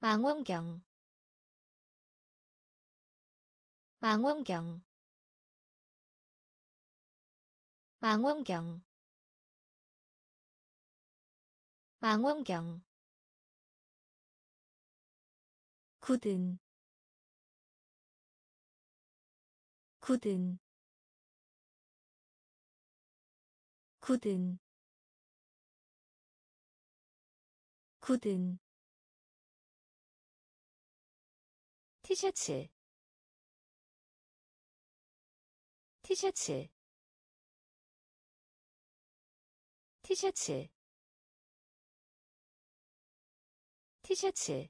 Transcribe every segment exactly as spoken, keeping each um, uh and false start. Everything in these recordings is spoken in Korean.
망원경 망원경 망원경 망원경 굳은 굳은 굳은 굳은 티셔츠 티셔츠 티셔츠 티셔츠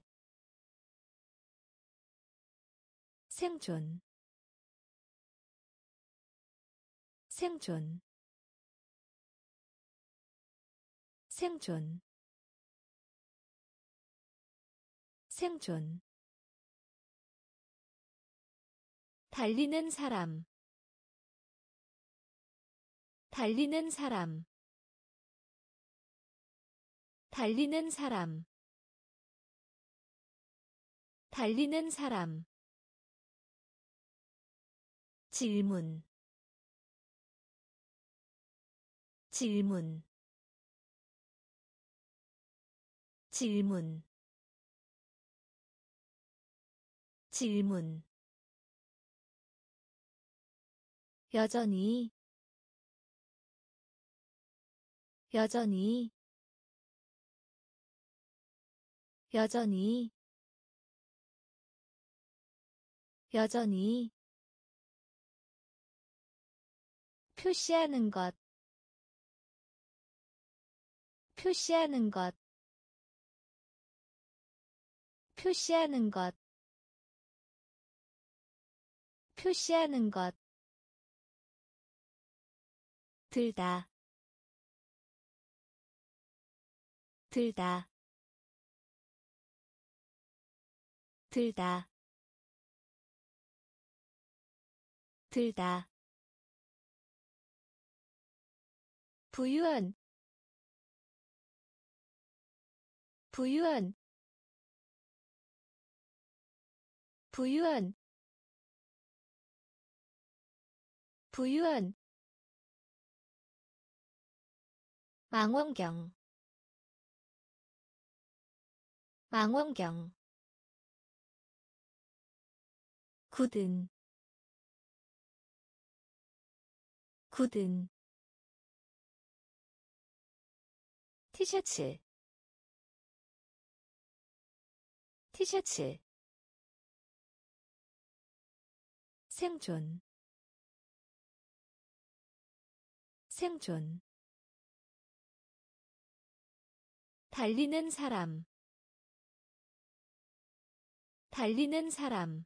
생존 생존 생존 생존 달리는 사람 달리는 사람 달리는 사람 달리는 사람 질문 질문 질문 질문 여전히 여전히 여전히 여전히 표시하는 것 표시하는 것 표시하는 것 표시하는 것 들다 들다 들다 들다 부유한 부유한 부유한 부유한 망원경 망원경 굳은 굳은 티셔츠 티셔츠 생존 생존 달리는 사람 달리는 사람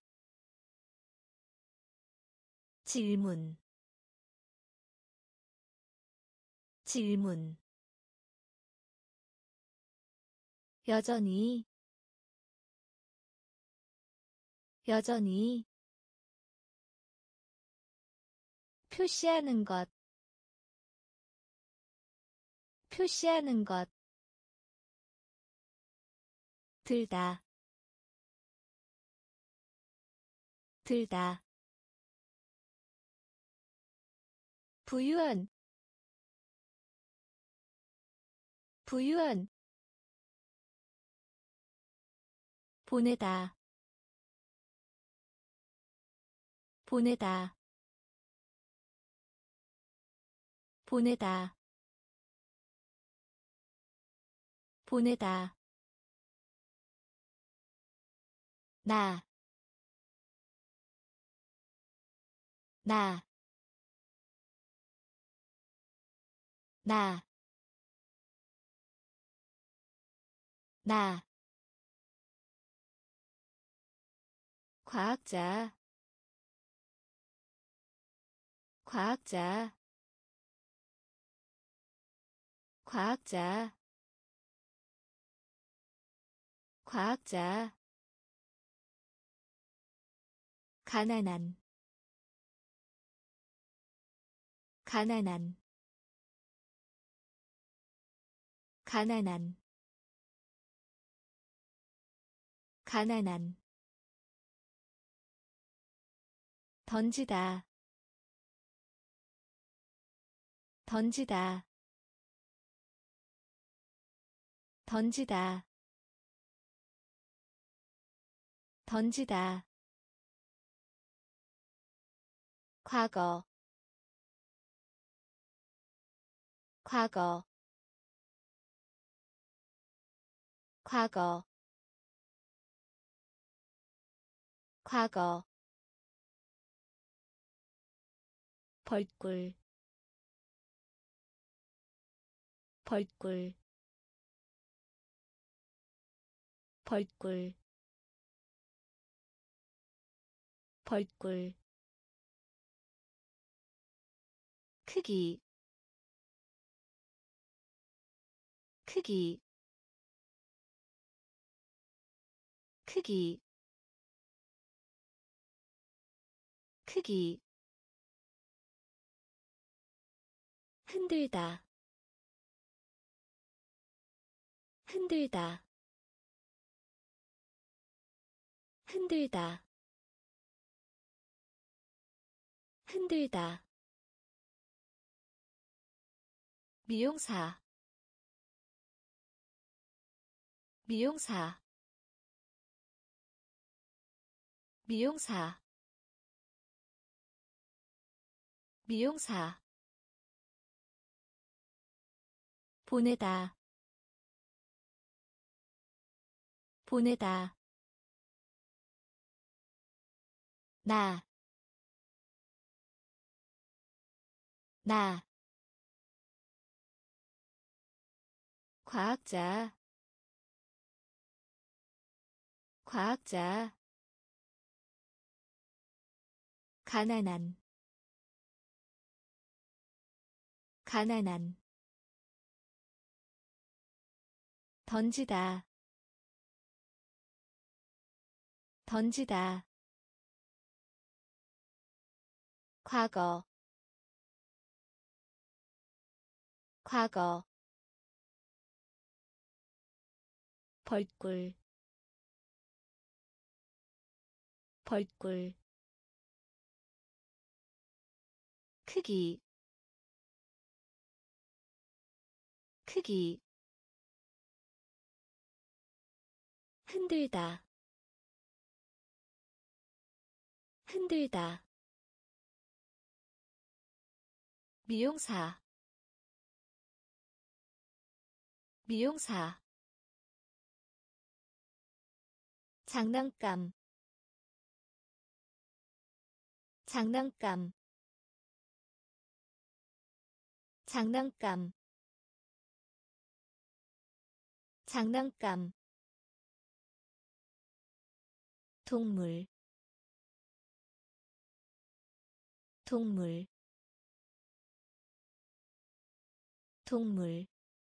질문 질문 여전히 여전히 표시하는 것 표시하는 것 들다 들다 부유한 부유한 보내다 보내다 보내다 보내다 나, 나, 나, 나, 과학자, 과학자, 과학자, 과학자, 가난한, 가난한, 가난한, 가난한 던지다 던지다 던지다 던지다 과거 과거 과거 과거 벌꿀 벌꿀 벌꿀 벌꿀 크기 크기 크기 크기 흔들다 흔들다 흔들다 흔들다 미용사 미용사 미용사 미용사 보내다 보내다 나, 나, 과학자, 과학자, 가난한, 가난한, 던지다, 던지다, 과거, 과거, 벌꿀, 벌꿀, 크기, 크기, 흔들다, 흔들다, 미용사, 미용사, 장난감, 장난감, 장난감, 장난감, 동물, 동물, 동물,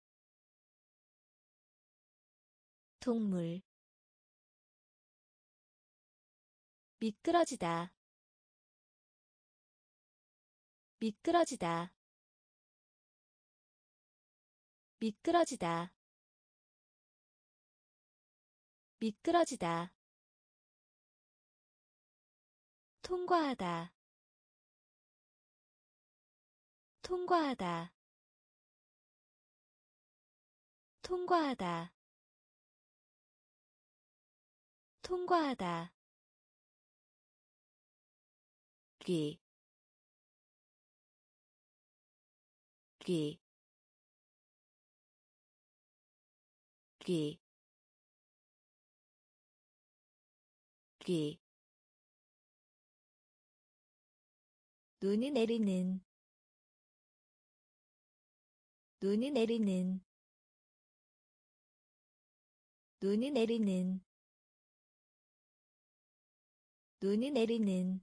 동물, 미끄러지다, 미끄러지다, 미끄러지다, 미끄러지다, 통과하다, 통과하다, 통과하다, 통과하다, 귀, 귀, 귀, 귀, 눈이 내리는, 눈이 내리는, 눈이 내리는, 눈이 내리는,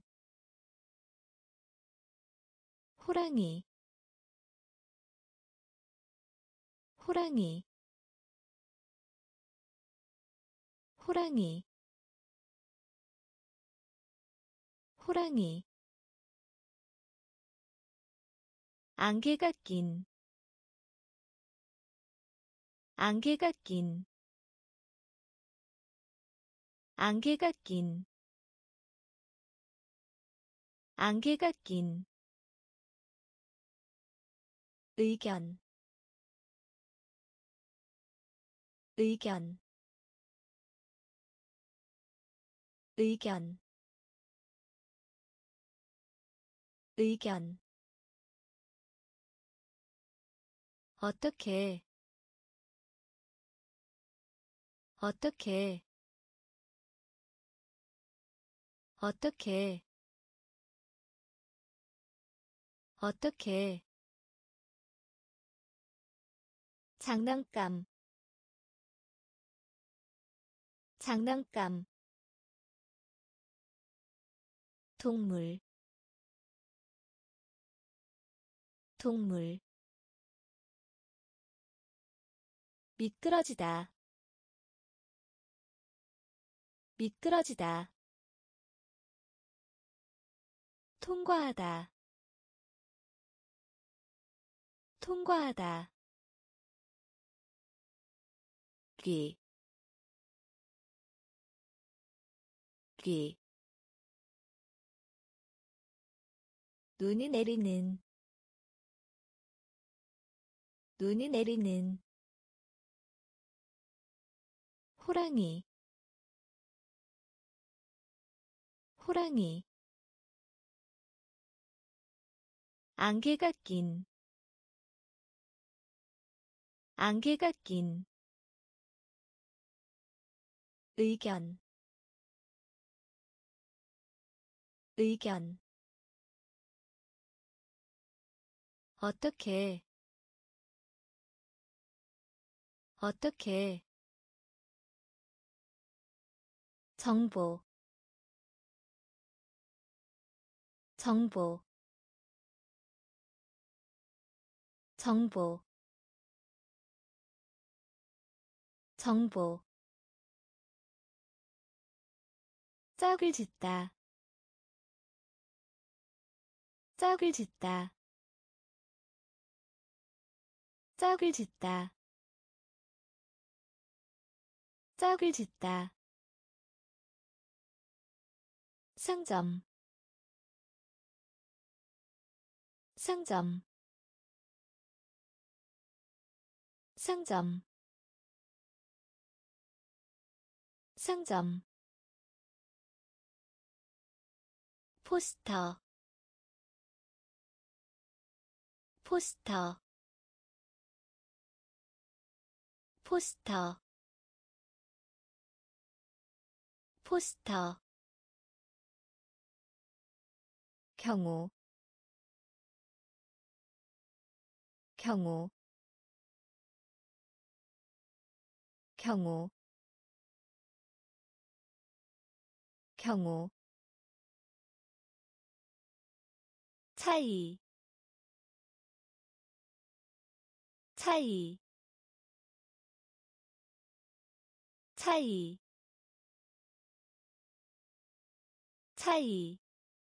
호랑이, 호랑이, 호랑이, 호랑이, 안개가 낀, 안개가 낀, 안개가 낀 안개가 낀 의견 의견 의견 의견 어떻게 어떻게 어떻게 어떻게 장난감 장난감 동물 동물 미끄러지다 미끄러지다 통과하다 통과하다 귀, 귀 눈이 내리는 눈이 내리는 호랑이 호랑이 안개가 낀 안개가 낀 의견 의견 어떻게 어떻게 정보 정보 정보 정보 짝을 짓다 짝을 짓다 짝을 짓다 짝을 짓다 상점 상점 상점 상점 포스터 포스터 포스터 포스터 경우 경우 경우 경우 차이 차이 차이 차이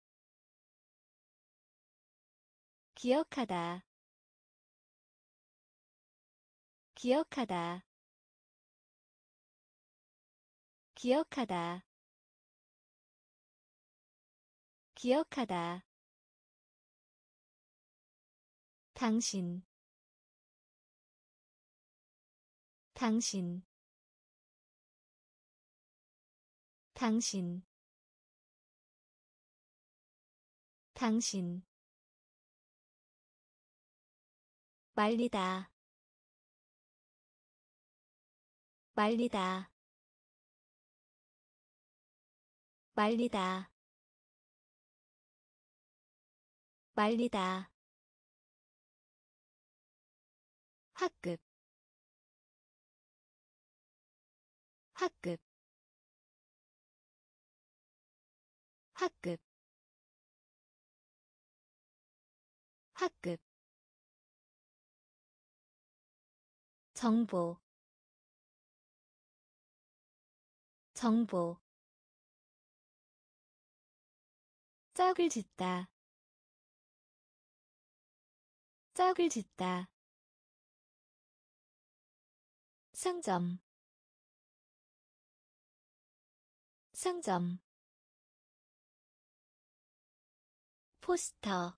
기억하다 기억하다 기억하다 기억하다 당신 당신 당신 당신 말리다 말리다 말리다 말리다 학급 학급 학급 학급 정보 정보 짝을 짓다 짝을 짓다 상점 상점 포스터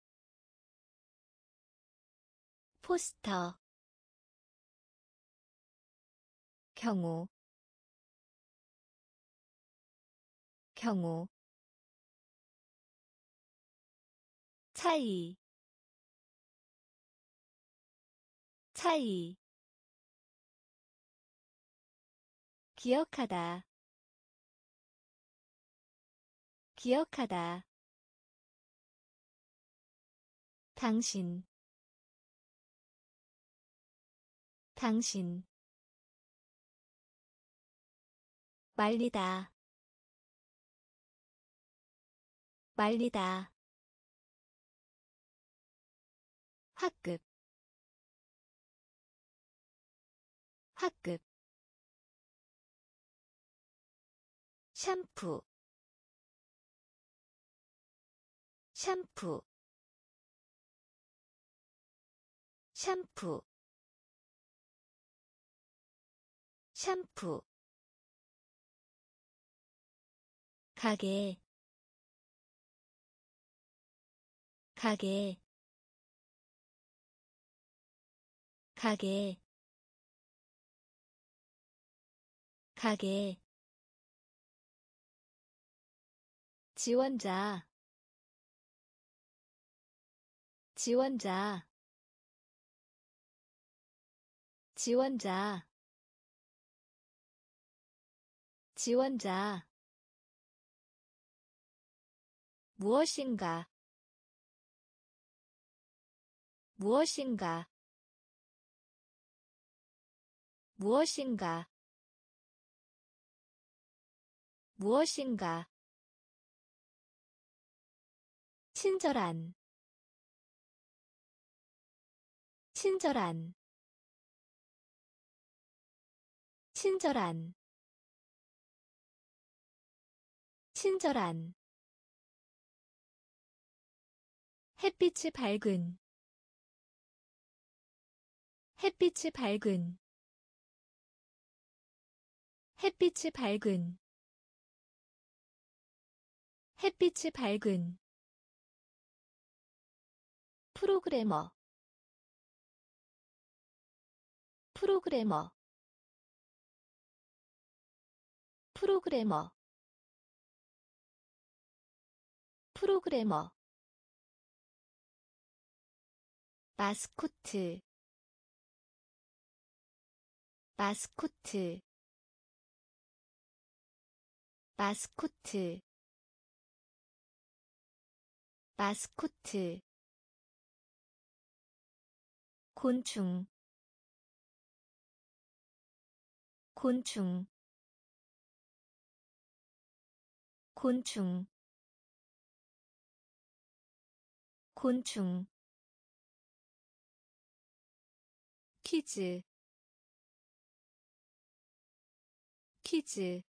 포스터 경우 경우 차이 차이 기억하다 기억하다 당신 당신 말리다 말리다 학급 학급 샴푸 샴푸 샴푸 샴푸 가게 가게 가게 가게 지원자 지원자 지원자 지원자 무엇인가 무엇인가 무엇인가 무엇인가 친절한 친절한 친절한 친절한 햇빛이 밝은 햇빛이 밝은 햇빛이 밝은 햇빛이 밝은 프로그래머 프로그래머 프로그래머 프로그래머 마스코트 마스코트 마스코트 마스코트 곤충 곤충 곤충 곤충 퀴즈 퀴즈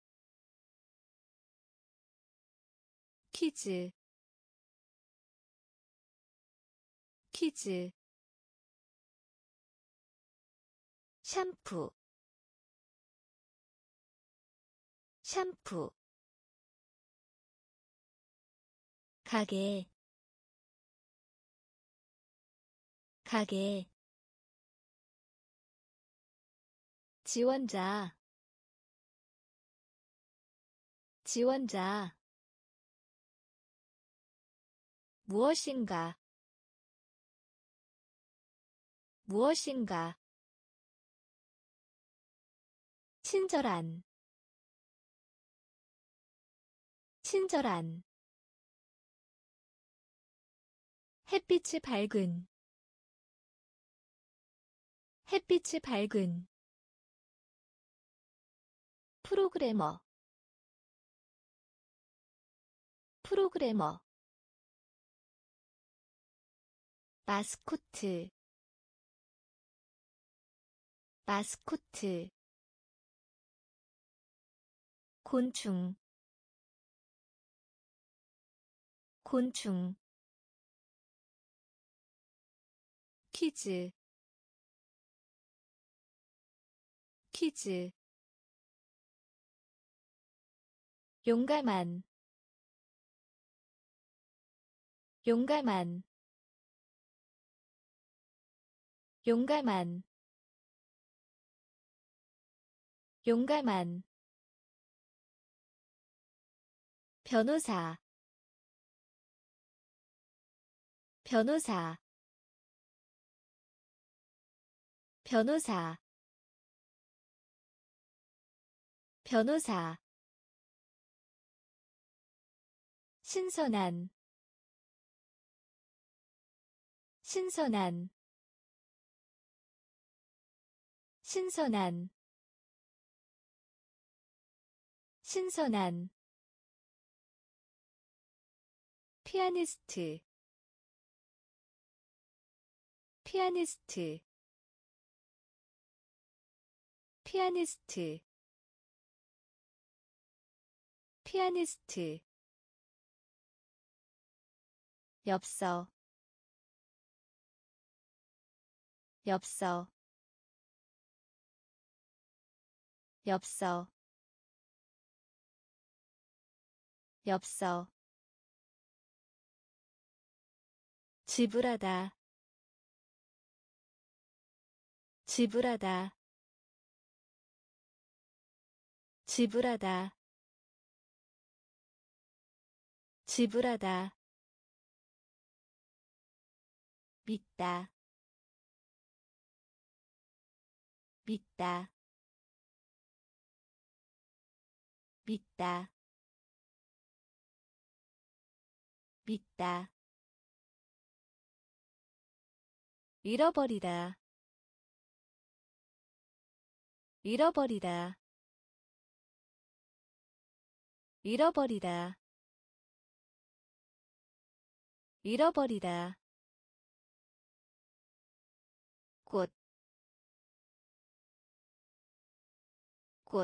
퀴즈 퀴즈 샴푸 샴푸 가게 가게 지원자 지원자 무엇인가 무엇인가 친절한 친절한 햇빛이 밝은 햇빛이 밝은 프로그래머 프로그래머 마스코트 마스코트 곤충 곤충 퀴즈 퀴즈 용감한 용감한 용감한 용감한 변호사 변호사 변호사 변호사 신선한 신선한 신선한 신선한 피아니스트 피아니스트 피아니스트 피아니스트 엽서 엽서 엽서 엽서 지불하다 지불하다 지불하다 지불하다 믿다 믿다 믿다 믿다 잃어버리다 잃어버리다 잃어버리다 잃어버리다 꽃, 꽃,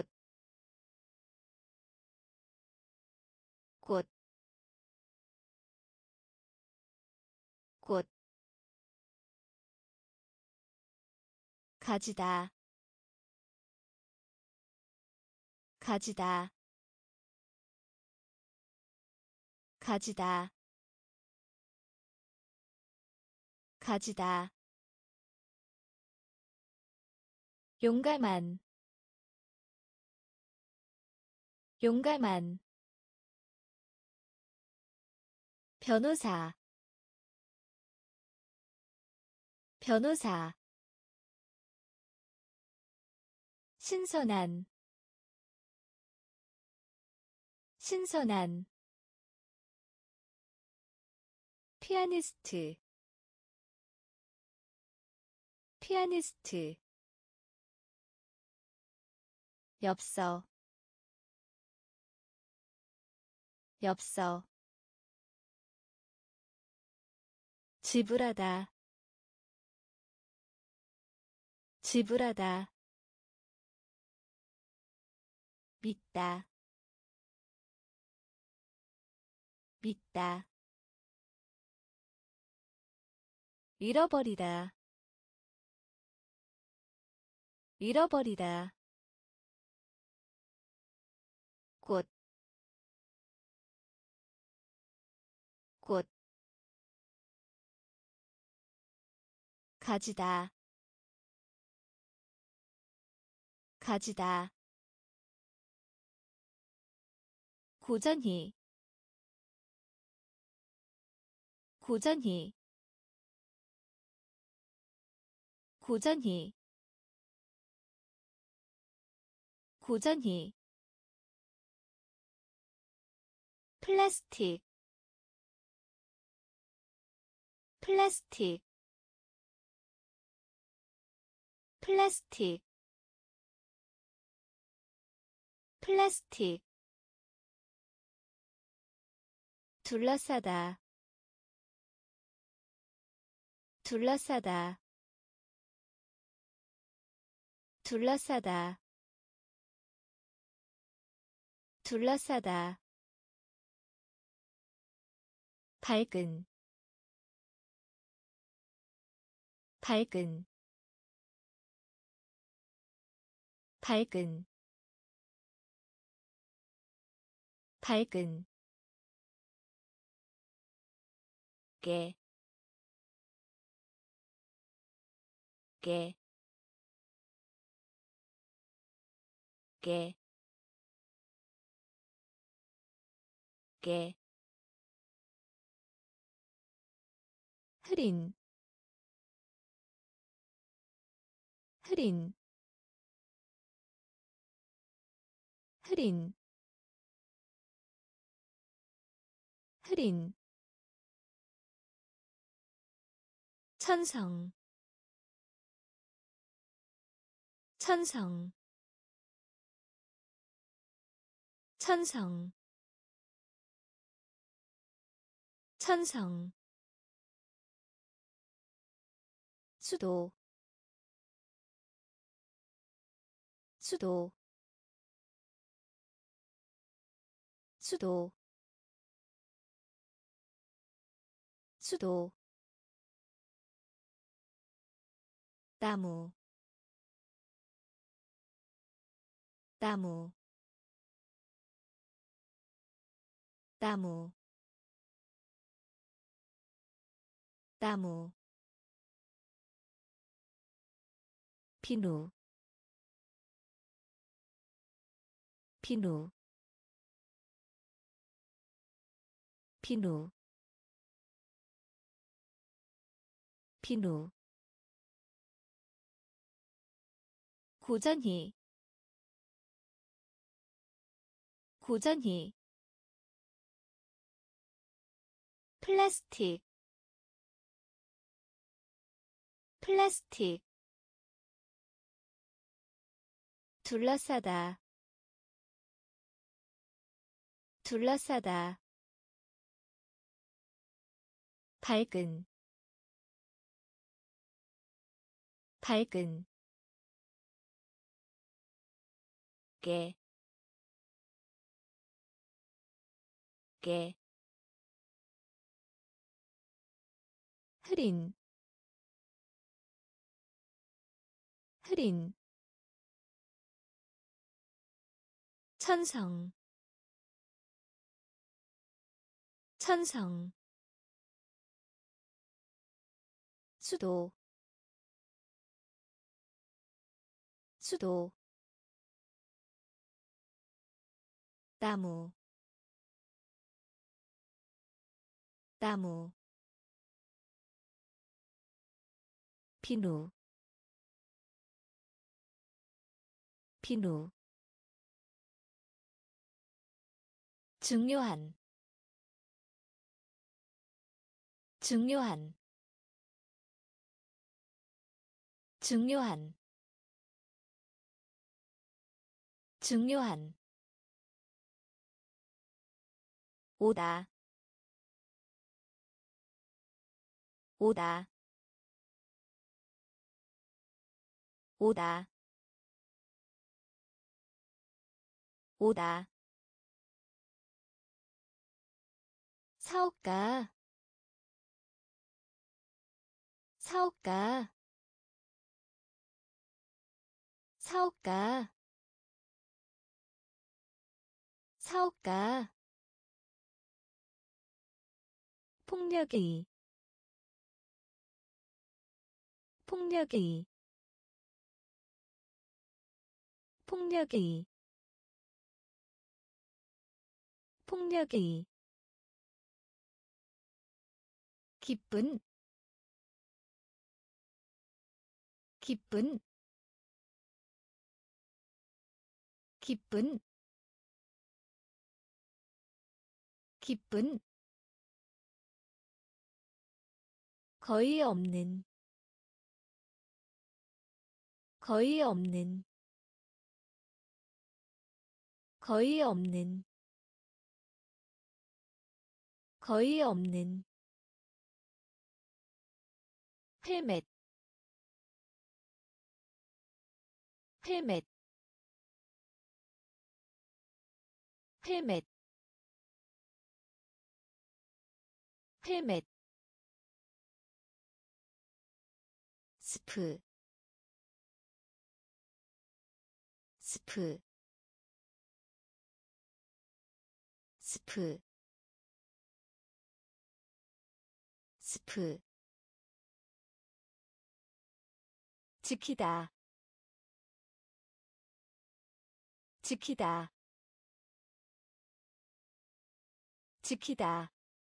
꽃, 꽃, 가지다, 가지다, 가지다, 가지다, 용감한, 용감한, 변호사, 변호사, 신선한, 신선한, 피아니스트, 피아니스트, 엽서, 엽서, 지불하다, 지불하다, 믿다, 믿다, 잃어버리다, 잃어버리다, 꽃, 꽃, 가지다, 가지다, 고전히, 고전히, 고전히, 고전히, 플라스틱, 플라스틱, 플라스틱, 플라스틱, 둘러싸다, 둘러싸다, 둘러싸다, 둘러싸다, 밝은, 밝은, 밝은, 밝은 게, 게, 게, 게, 흐린, 흐린, 흐린, 흐린, 천성, 천성, 천성, 천성, 수도, 수도, 수도, 수도, 나무, 나무, 나무, 나무, 비누, 비누, 비누, 비누, 고전히, 고전히, 플라스틱, 플라스틱, 둘러싸다, 둘러싸다, 밝은, 밝은, 게, 게, 흐린, 흐린, 천성, 천성, 수도, 수도, 나무, 나무, 비누, 비누, 중요한, 중요한, 중요한, 중요한, 오다, 오다, 오다, 오다, 사업가, 사업가, 사업가, 사업가, 폭력의, 폭력의, 폭력의, 폭력의, 기쁜, 기쁜, 기쁜, 기쁜, 거의 없는, 거의 없는, 거의 없는, 거의 없는, 헬멧, 헬멧, 헬멧, 헬멧, 스프, 스프, 스프 스프 지키다 지키다 지키다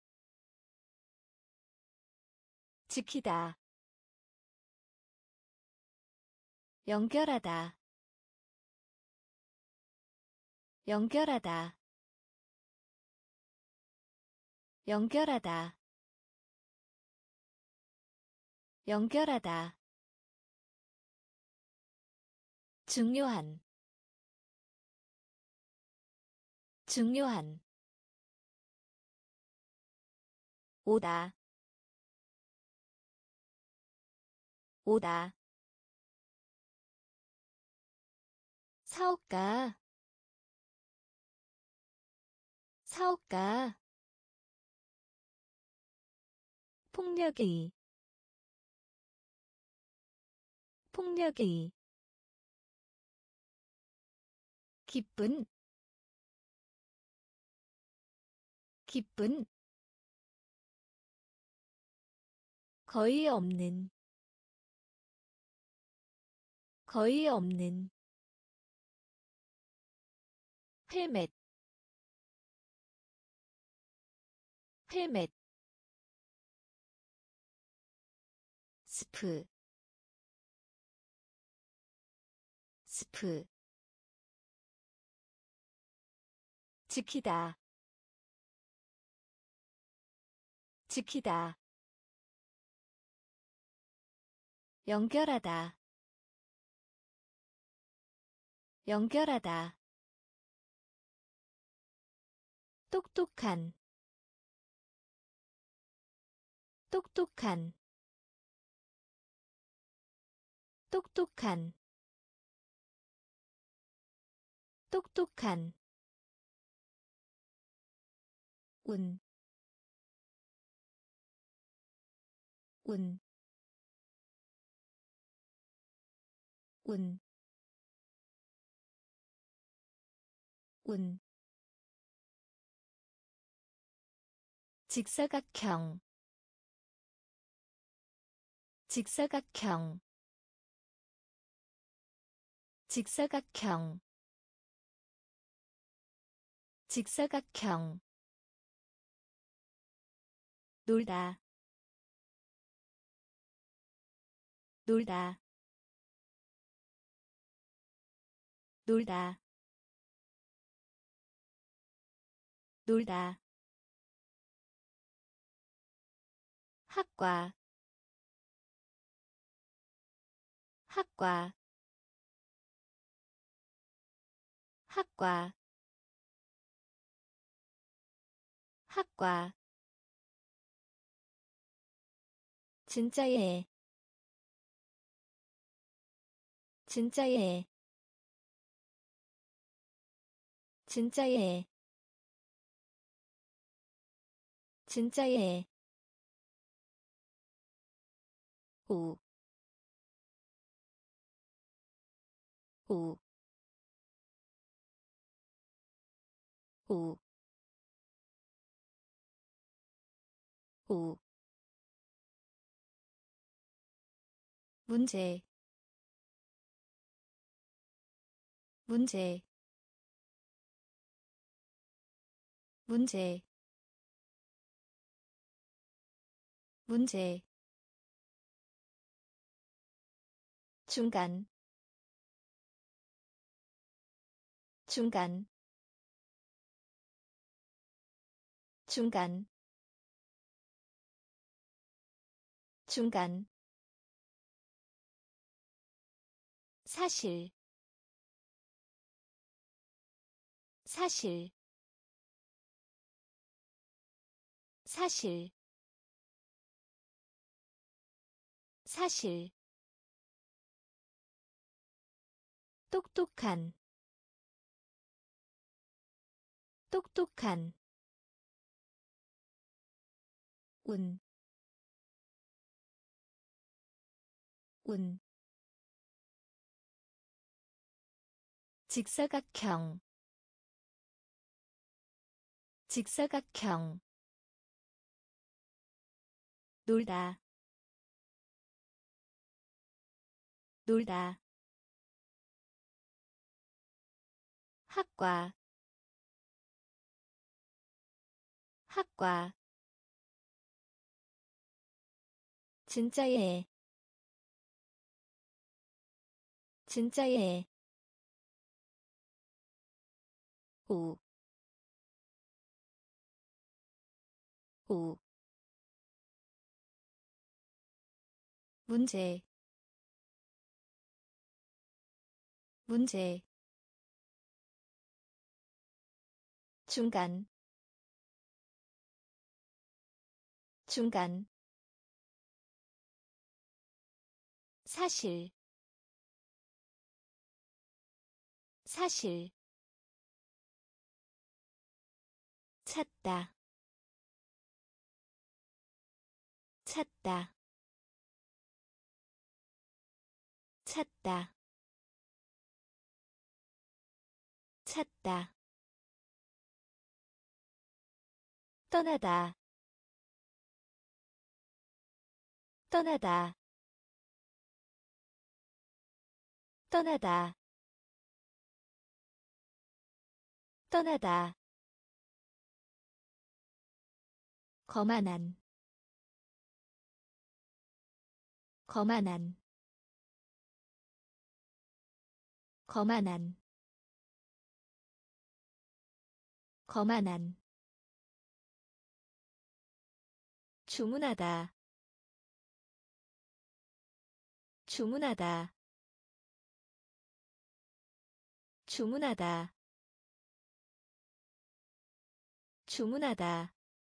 지키다 연결하다 연결하다 연결하다 연결하다 중요한 중요한 오다 오다 사업가 사업가 폭력의 폭력의 기쁜 기쁜 거의 없는 거의 없는 헬멧 헬멧 스프 스프 지키다 지키다 연결하다 연결하다 똑똑한 똑똑한 똑똑한 똑똑한 운, 운, 운, 운. 직사각형, 직사각형, 직사각형, 직사각형. 놀다, 놀다, 놀다, 놀다. 학과, 학과, 학과, 학과. 진짜예, 진짜예, 진짜예, 진짜예. 오, 오, 오, 오. 문제, 문제, 문제, 문제. 중간, 중간, 중간, 중간. 사실, 사실, 사실, 사실. 똑똑한, 똑똑한. 운, 운. 직사각형, 직사각형 놀다 놀다 학과 학과 진짜예 진짜예 오 오 문제 문제 중간 중간 사실 사실 찾다 찾다 찾다 찾다 떠나다 떠나다 떠나다 떠나다 거만한 거만한 거만한 거만한 주문하다 주문하다 주문하다 주문하다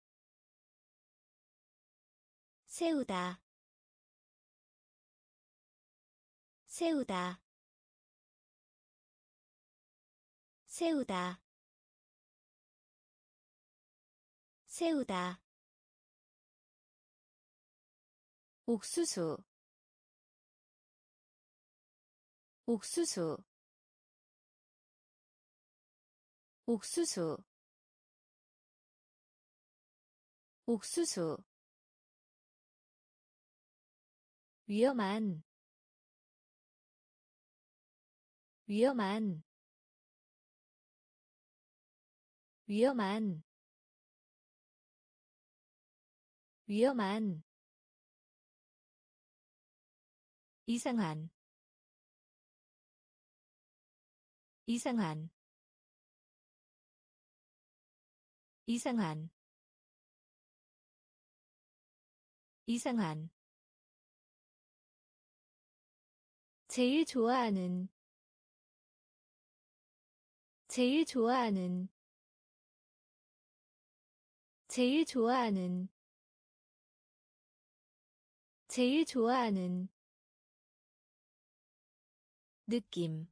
세우다 세우다 세우다 세우다 옥수수 옥수수 옥수수 옥수수 위험한 위험한 위험한 위험한 이상한 이상한 이상한 이상한 제일 좋아하는 제일 좋아하는 제일 좋아하는 제일 좋아하는 느낌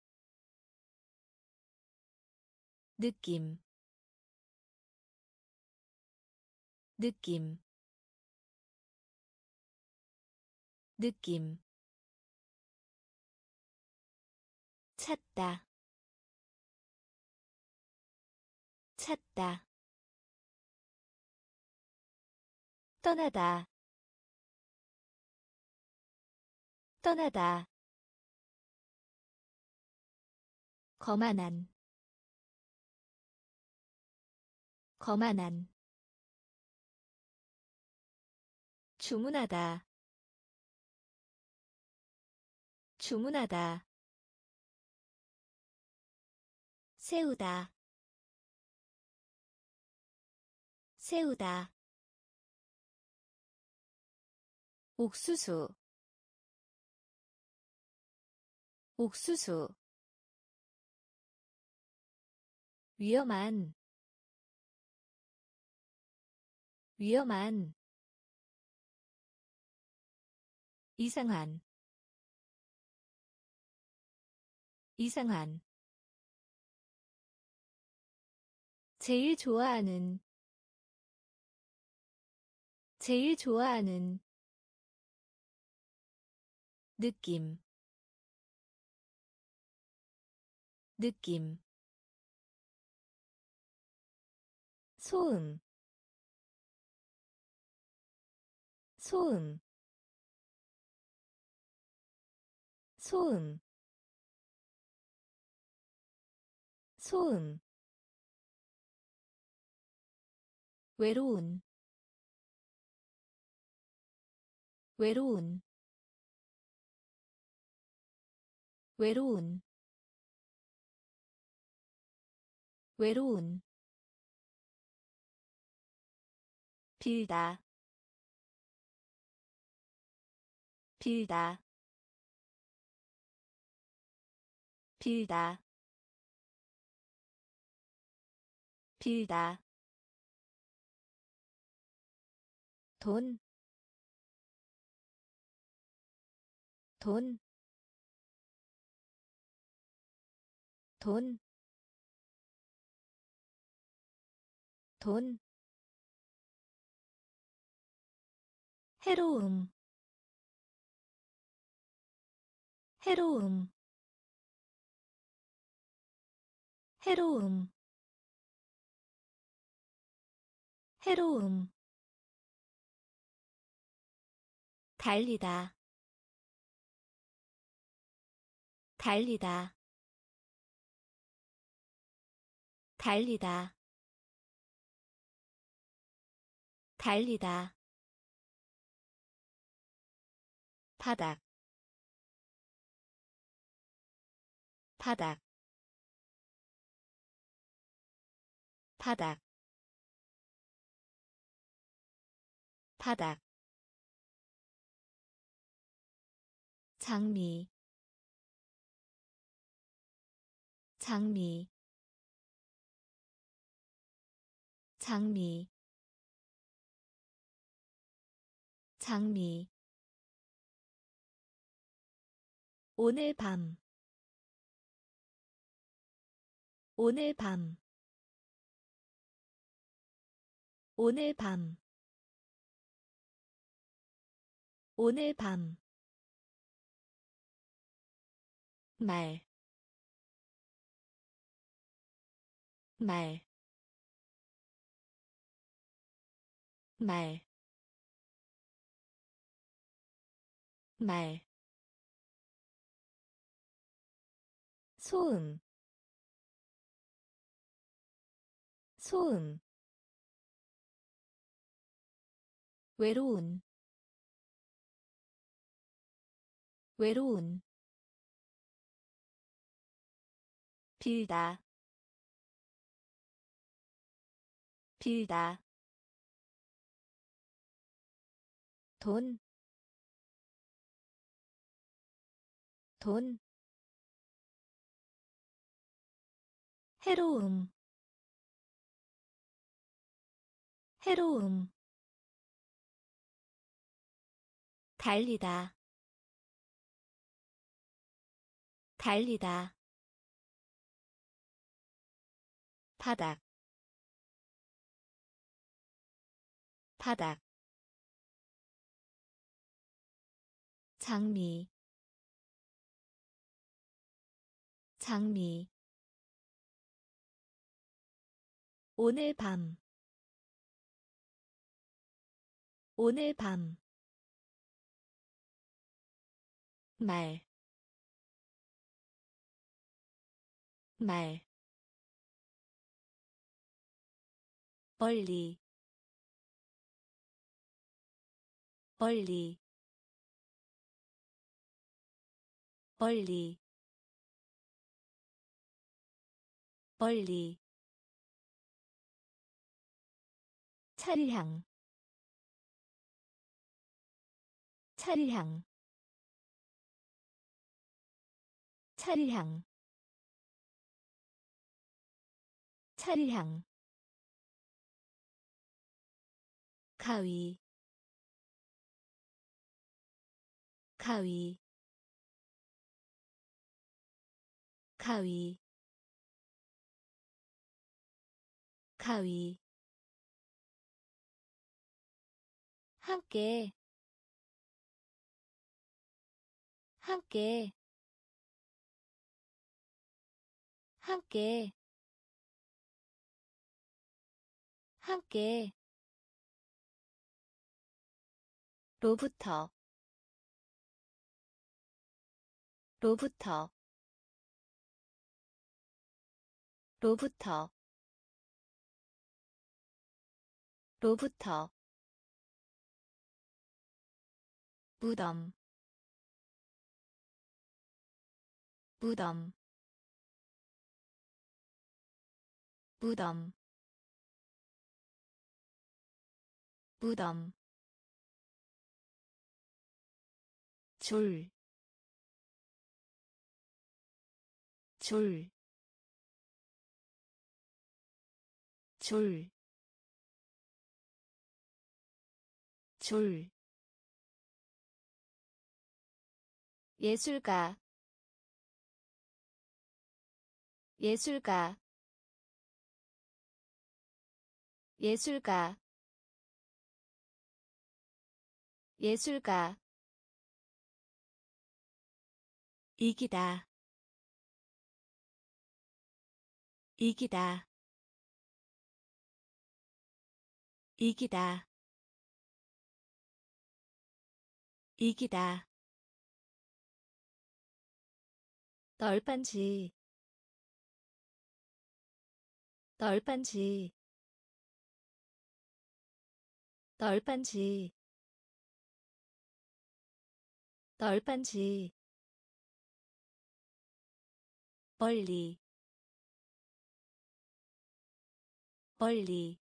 느낌 느낌 느낌 찾다 찾다 떠나다 떠나다 거만한 거만한 주문하다 주문하다 세우다 세우다 옥수수 옥수수 위험한 위험한 이상한 이상한 제일 좋아하는 제일 좋아하는 느낌 느낌 소음 소음 소음 소음 외로운 외로운 외로운 외로운 빌다 빌다 빌다 빌다 돈, 돈, 돈, 돈, 해로움, 해로움, 해로움, 해로움, 달리다, 달리다, 달리다, 달리다, 바닥, 바닥, 바닥, 바닥, 장미, 장미, 장미, 장미, 오늘 밤, 오늘 밤, 오늘 밤, 오늘 밤, 말, 말, 말, 말, 소음, 소음, 외로운, 외로운, 빌다, 빌다, 돈, 돈, 해로움, 해로움, 달리다, 달리다, 바닥, 바닥, 장미, 장미, 오늘 밤, 오늘 밤, 말, 말, 멀리, 멀리, 멀리, 멀리, 차례향, 차례향, 차례향, 차례향, 가위, 가위, 가위, 가위, 함께, 함께, 함께, 함께 로부터 로부터 로부터 로부터 무덤 무덤 무덤 무덤 줄, 줄, 줄, 줄. 예술가, 예술가, 예술가, 예술가. 이기다, 이기다, 이기다, 이기다. 널빤지, 널빤지, 널빤지, 널빤지. 멀리, 멀리.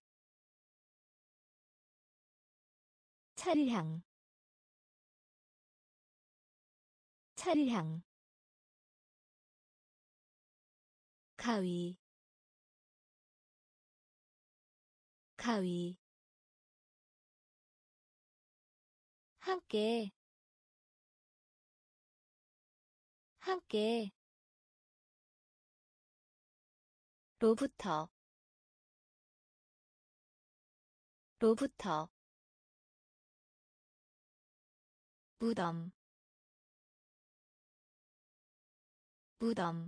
차례향, 차례향. 가위, 가위. 함께, 함께 로부터 로부터 무덤 무덤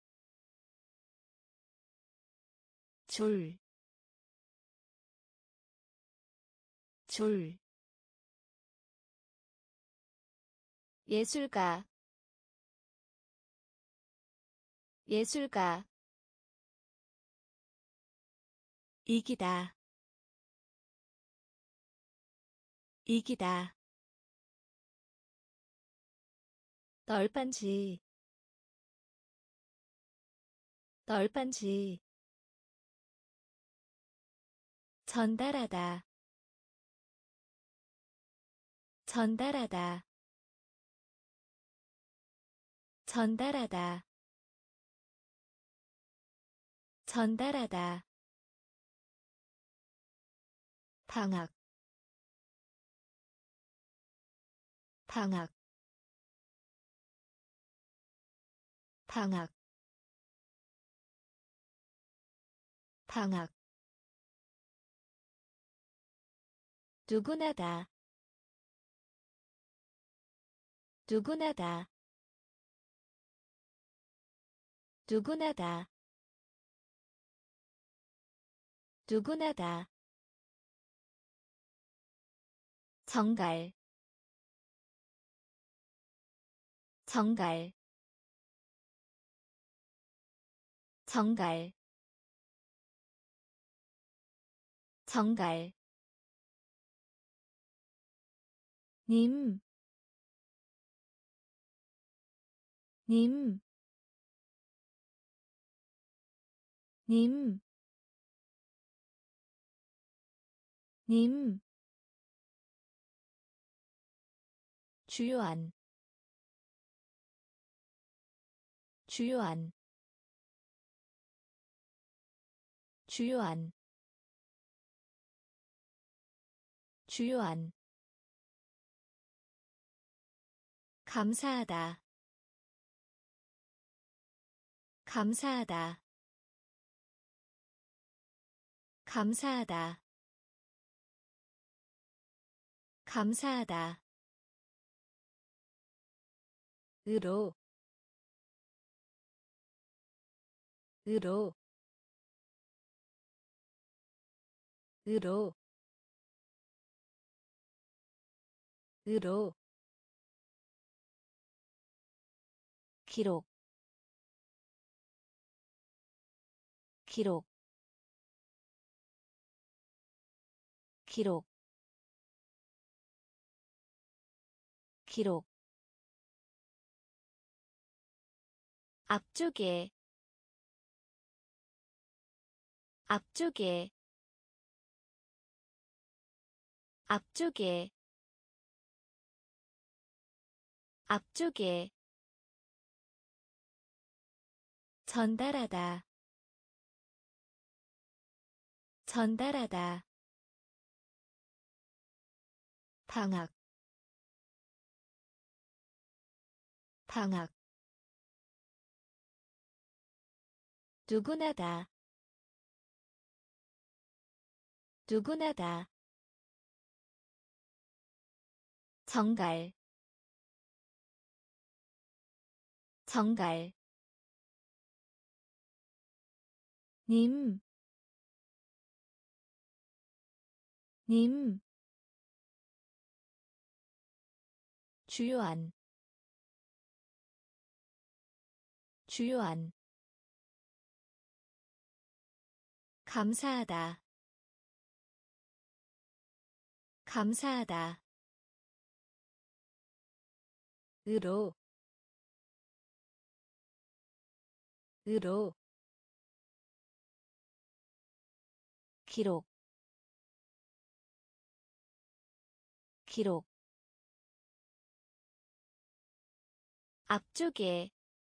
줄, 줄. 예술가, 예술가. 이기다, 이기다. 널빤지, 널빤지. 전달하다, 전달하다, 전달하다, 전달하다. 방학, 방학, 방학, 방학. 누구나다, 누구나다, 누구나다, 누구나다. 정갈, 정갈, 정갈, 정갈. 님, 님, 님, 님. 주요한, 주요한, 주요한, 주요한. 감사하다, 감사하다, 감사하다, 감사하다. 으로, 으로, 으로 으로 기록 기록 기록 기록 앞쪽에 앞쪽에 앞쪽에 앞쪽에 전달하다 전달하다 방학 방학 누구나다 누구나다 정갈 정갈 님, 님, 주요한, 주요한, 감사하다, 감사하다, 으로, 으로, 기록, 기록, 앞쪽에,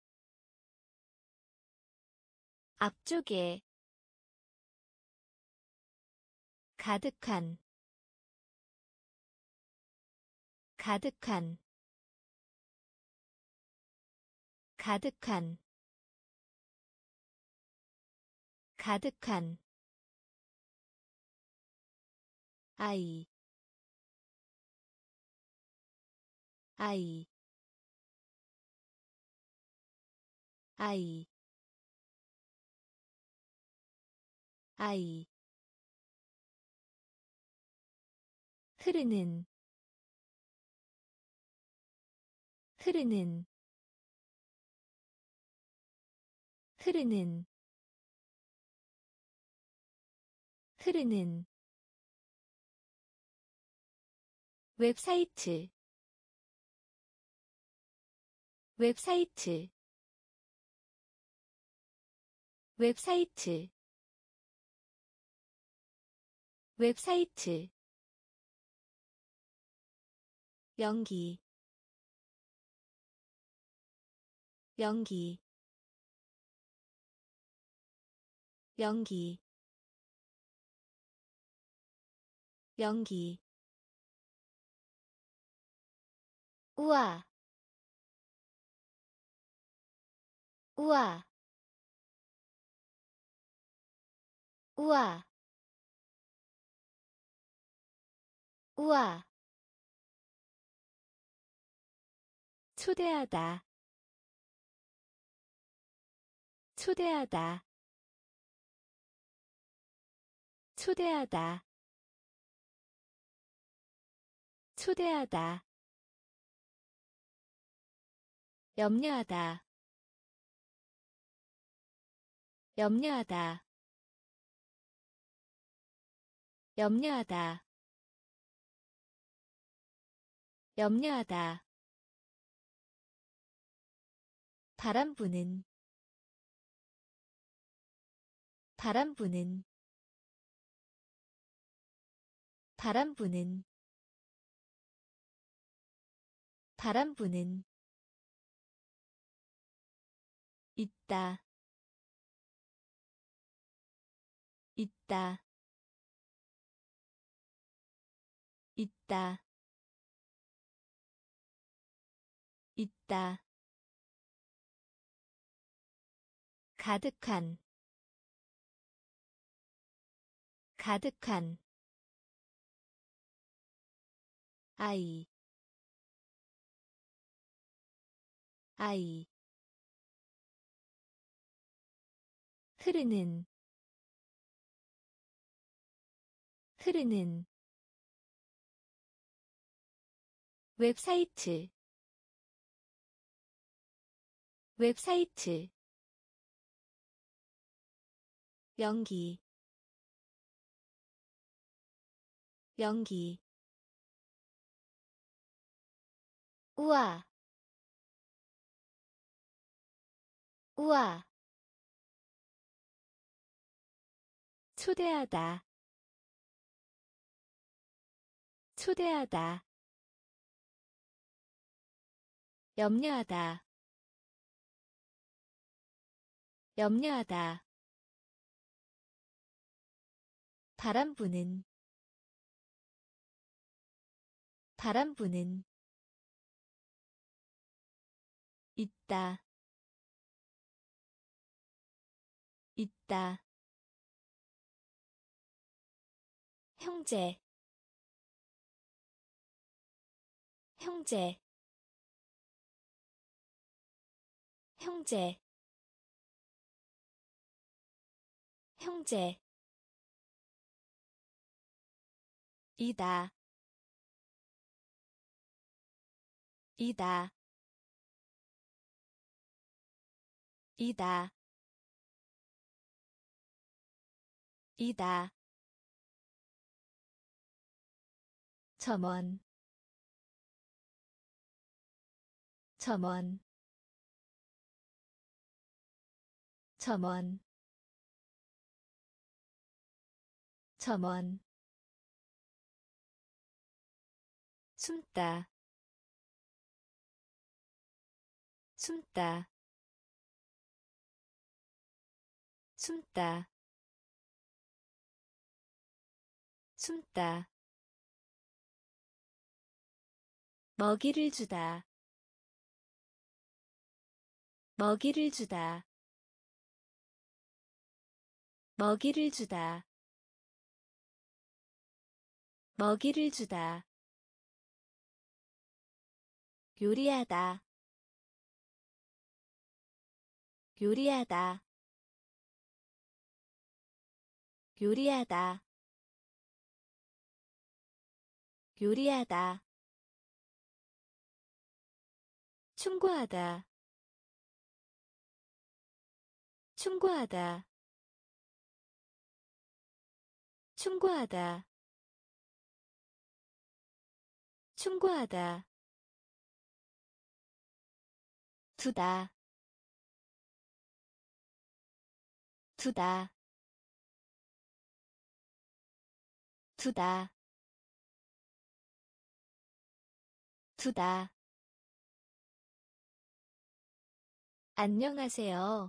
앞쪽에, 가득한, 가득한, 가득한, 가득한, 아이, 아이, 아이, 아이, 흐르는, 흐르는, 흐르는, 흐르는, 웹사이트, 웹사이트, 웹사이트, 웹사이트, 연기, 연기, 연기, 연기, 우와, 우와, 우와, 우와, 초대하다, 초대하다, 초대하다, 초대하다, 염려하다, 염려하다, 염려하다, 염려하다, 바람 부는, 바람 부는, 바람 부는, 바람 부는, 있다, 있다, 있다, 있다, 가득한, 가득한, 아이, 아이, 흐르는, 흐르는 웹사이트 웹사이트 연기 연기 우와 우와 초대하다 초대하다 염려하다 염려하다 바람 부는 바람 부는 있다 있다 형제 형제 형제 형제 이다 이다 이다 이다 점원 점원 점원 점원 숨다 숨다 숨다 숨다 먹이를 주다 먹이를 주다 먹이를 주다 먹이를 주다 요리하다 요리하다 요리하다 요리하다 충고하다 충고하다 충고하다 충고하다 두다 두다 두다 두다 안녕하세요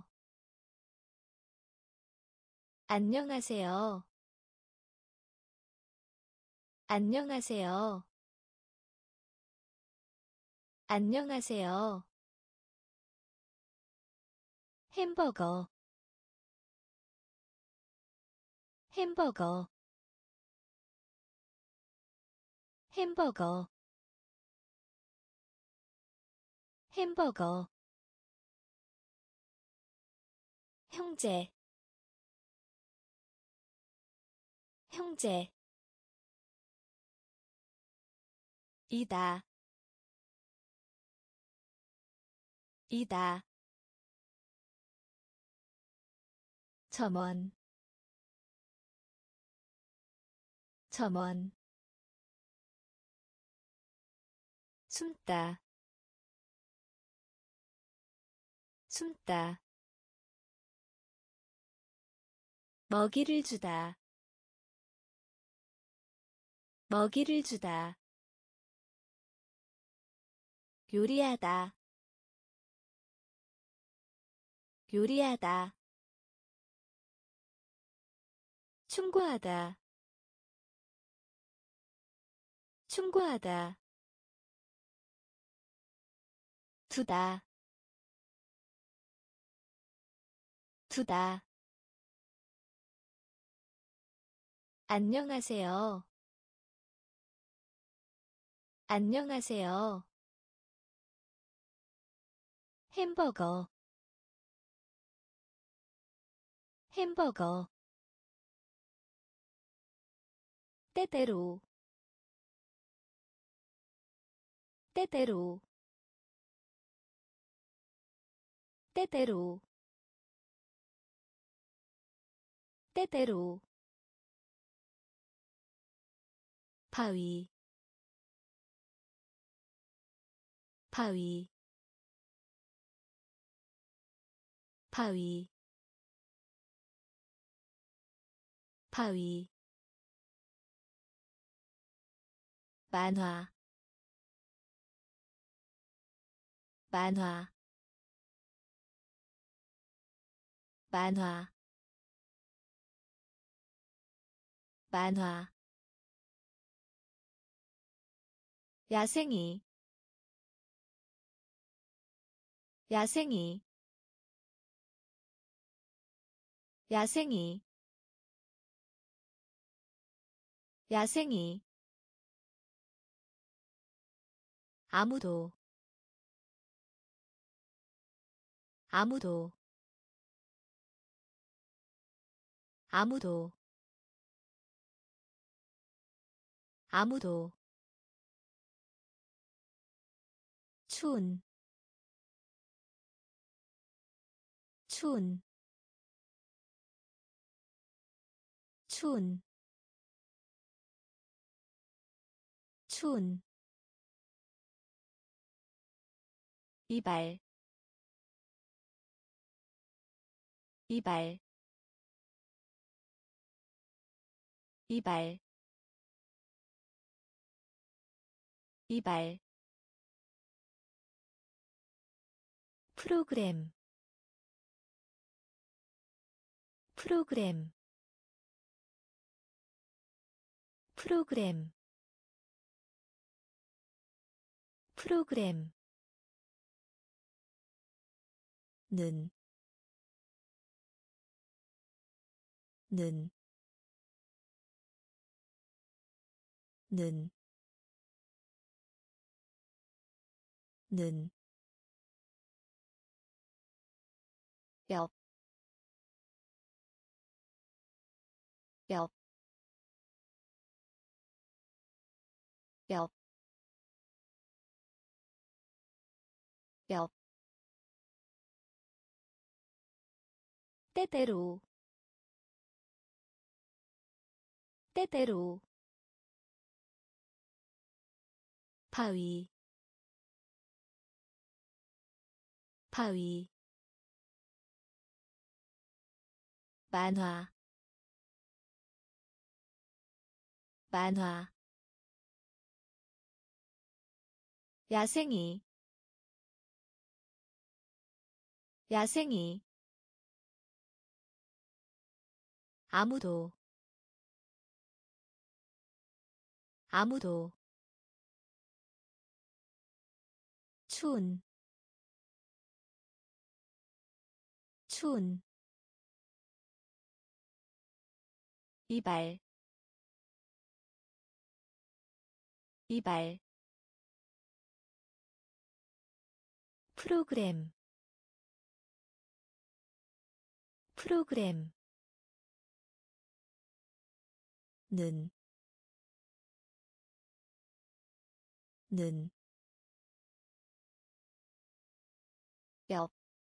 안녕하세요 안녕하세요 안녕하세요 햄버거 햄버거 햄버거 햄버거 형제 형제 이다 이다 점원 점원 숨다 숨다 먹이를 주다 먹이를 주다 요리하다 요리하다 충고하다 충고하다 두다 두다 안녕하세요 안녕하세요 햄버거 햄버거 때때로 때때로 때때로 때때로 바위 바위 바위 바위 만화 만화 만화 만화 야생이 야생이 야생이 야생이 아무도 아무도 아무도 아무도 추운 추운 추운 추운 이발 이발 이발 이발 프로그램 프로그램 프로그램 프로그램 는, 는, 는, 는, 옆, 옆, 옆, 옆, 때때로, 때때로, 바위, 바위, 만화, 만화, 야생이, 야생이, 아무도, 아무도, 추운, 추운, 이발, 이발, 프로그램, 프로그램, 는, 는, 옆,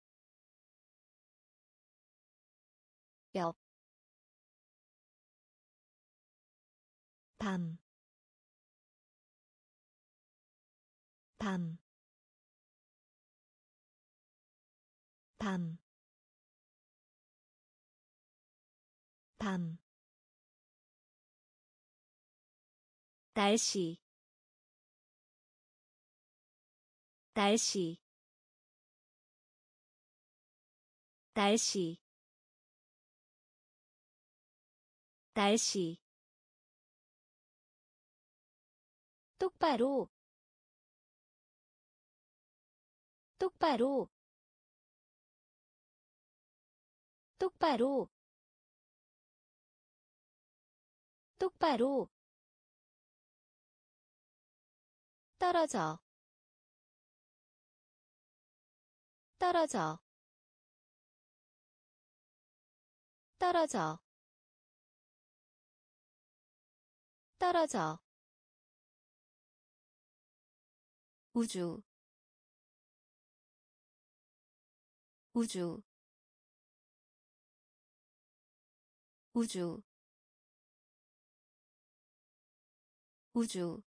옆, 밤, 밤, 밤, 밤, 날씨, 날씨, 날씨, 날씨, 똑바로, 똑바로, 똑바로, 똑바로, 떨어져, 떨어져, 떨어져, 떨어져 우주 우주 우주 우주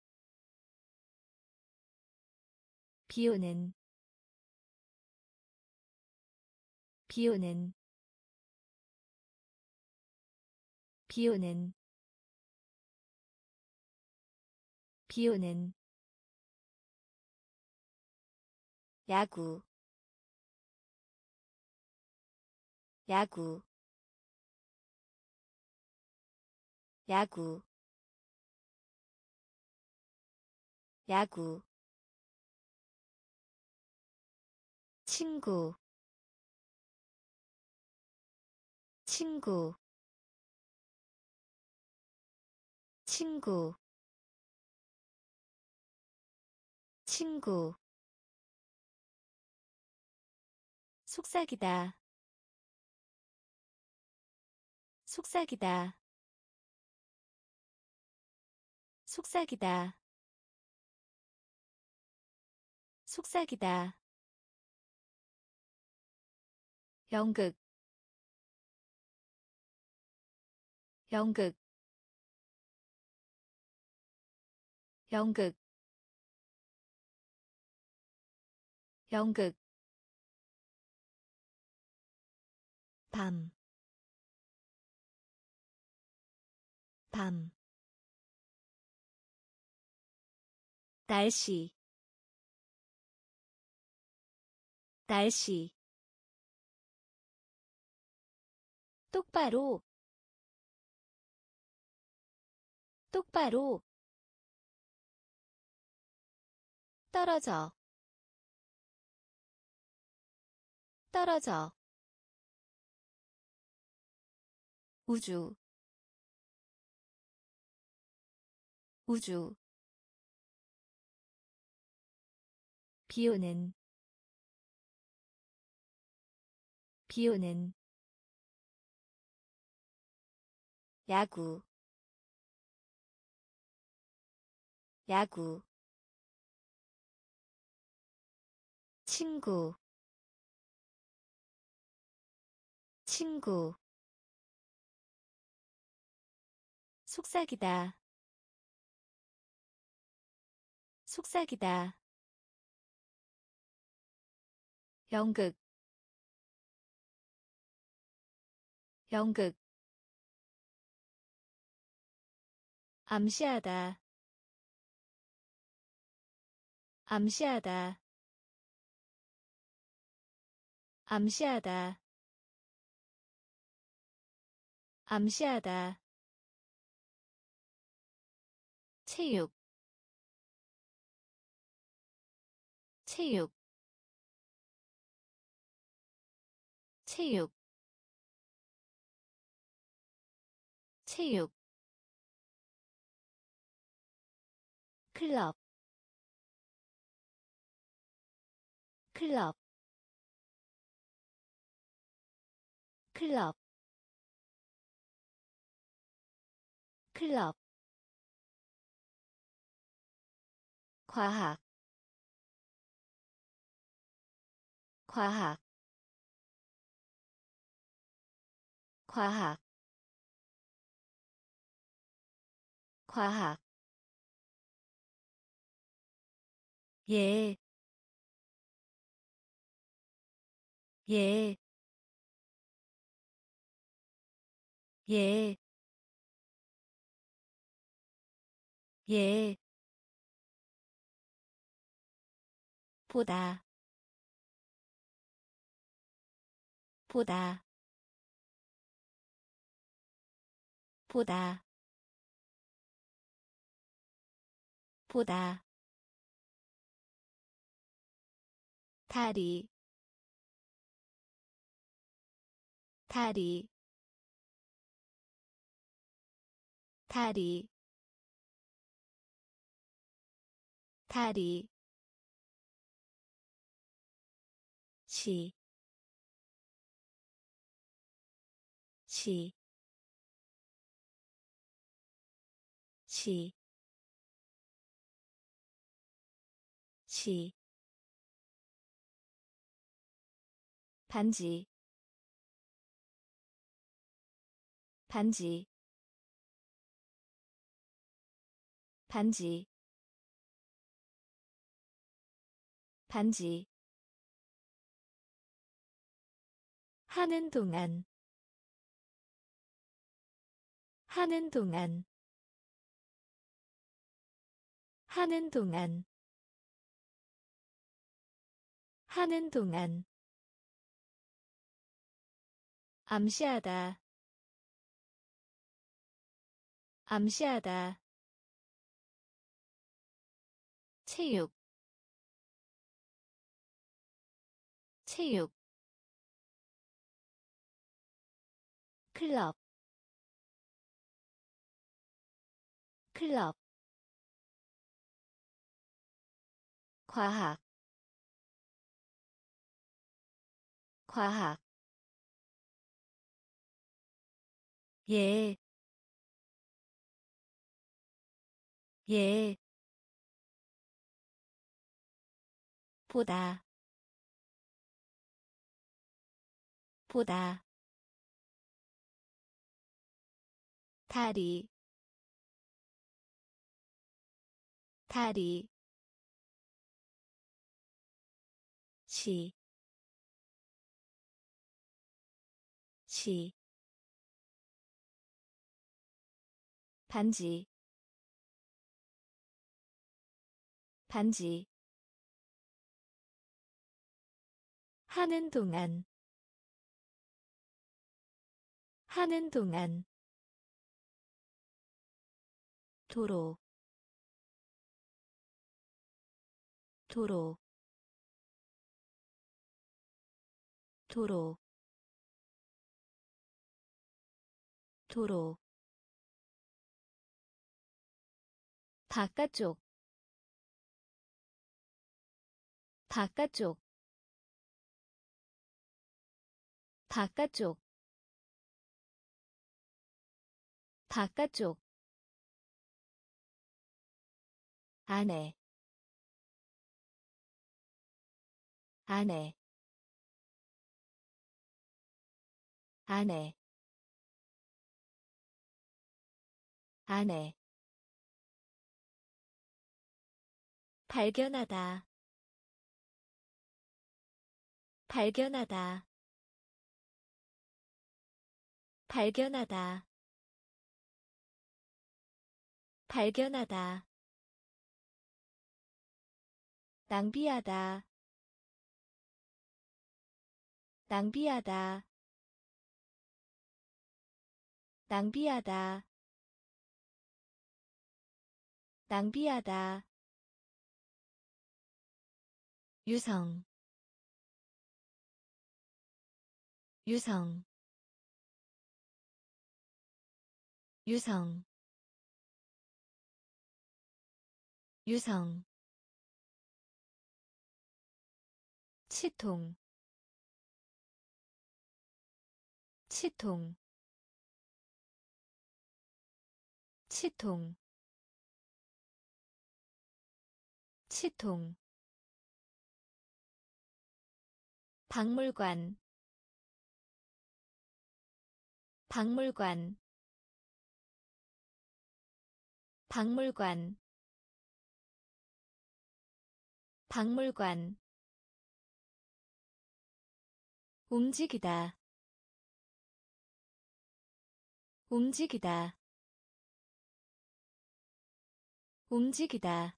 비오는 비오는 비오는 비오는 야구 야구 야구 야구 친구 친구 친구 친구 속삭이다 속삭이다 속삭이다 속삭이다 연극 연극 연극 연극 밤, 밤, 날씨, 날씨, 똑바로, 똑바로, 떨어져, 떨어져, 우주, 우주, 비오는, 비오는, 야구, 야구, 친구, 친구, 속삭이다, 속삭이다, 연극, 연극, 암시하다, 암시하다, 암시하다, 암시하다, 체육, 체육, 체육, 체육, 클럽, 클럽, 클럽, 클럽, 과학, 과학, 과학, 과학, 예, 예, 예, 예, 보다, 보다, 보다, 보다, 다리, 다리, 다리, 다리, 시, 시, 시, 시, 반지, 반지, 반지, 반지, 하는 동안, 하는 동안, 하는 동안, 하는 동안, 암시하다, 암시하다, 체육, 체육, 클럽, 클럽, 과학, 과학, 예, 예, 보다, 보다, 다리, 다리, 시, 시, 반지, 반지, 하는 동안, 하는 동안, 도로, 도로, 도로, 도로, 바깥쪽, 바깥쪽, 바깥쪽, 바깥쪽, 안에, 안에, 안에, 안에, 발견하다, 발견하다, 발견하다, 발견하다, 낭비하다, 낭비하다, 낭비하다, 낭비하다, 유성, 유성, 유성, 유성, 치통, 치통, 치통, 치통, 박물관, 박물관, 박물관, 박물관, 움직이다, 움직이다, 움직이다,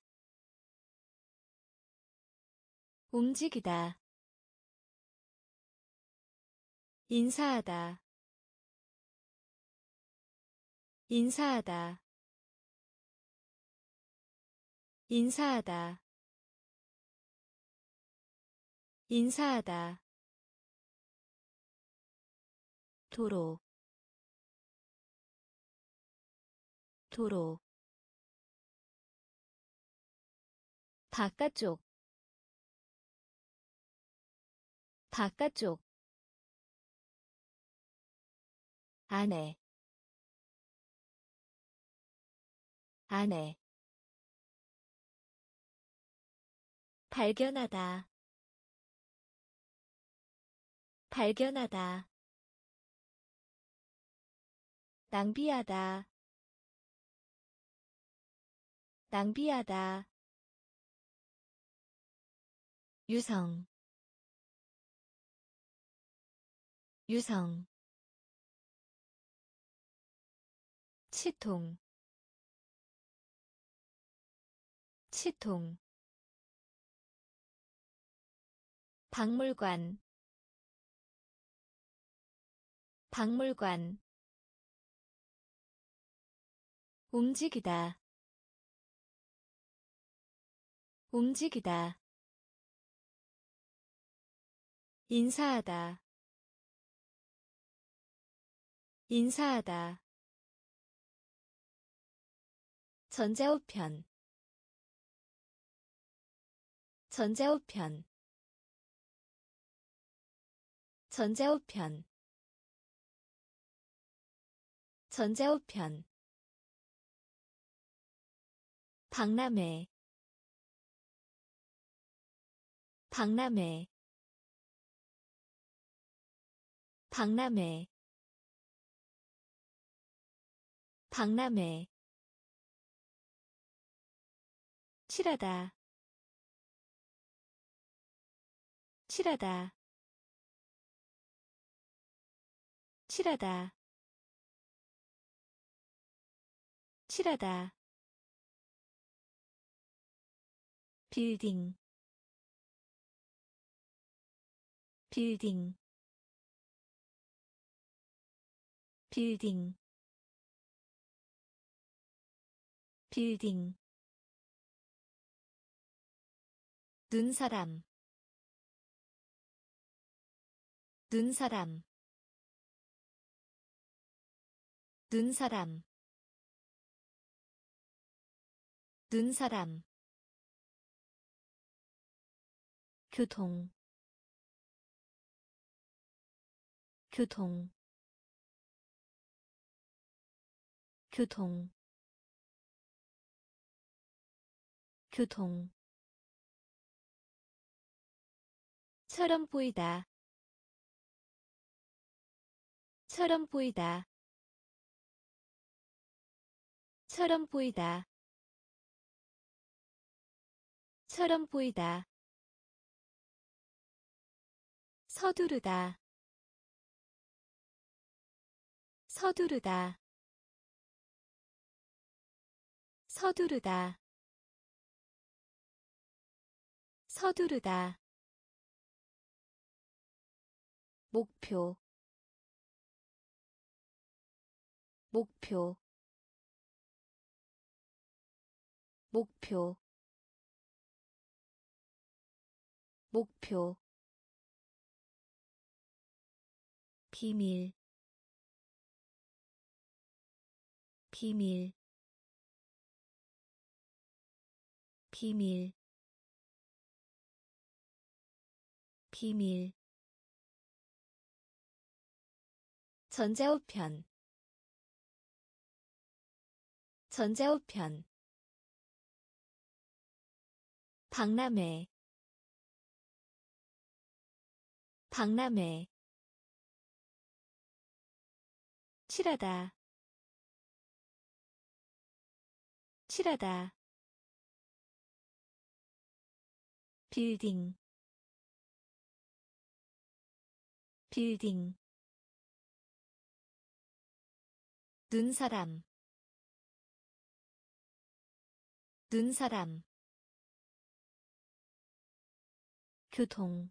움직이다, 인사하다, 인사하다, 인사하다, 인사하다, 도로, 도로, 바깥쪽, 바깥쪽, 안에, 아내 발견하다 발견하다 낭비하다 낭비하다 유성 유성 치통 치통 박물관 박물관 움직이다 움직이다 인사하다 인사하다 전자우편 전자우편 전자우편 전자우편 박람회 박람회 박람회 박람회 칠하다 칠하다 칠하다 칠하다 빌딩 빌딩 빌딩 빌딩 눈사람 눈사람 눈사람 눈사람 교통 교통 교통 교통 처럼 보이다 처럼 보이다 처럼 보이다 처럼 보이다 서두르다 서두르다 서두르다 서두르다 목표 목표 목표 목표 비밀 비밀 비밀 비밀 전자우편 전자우편 박람회 박람회 칠하다 칠하다 빌딩 빌딩 눈사람 눈사람 교통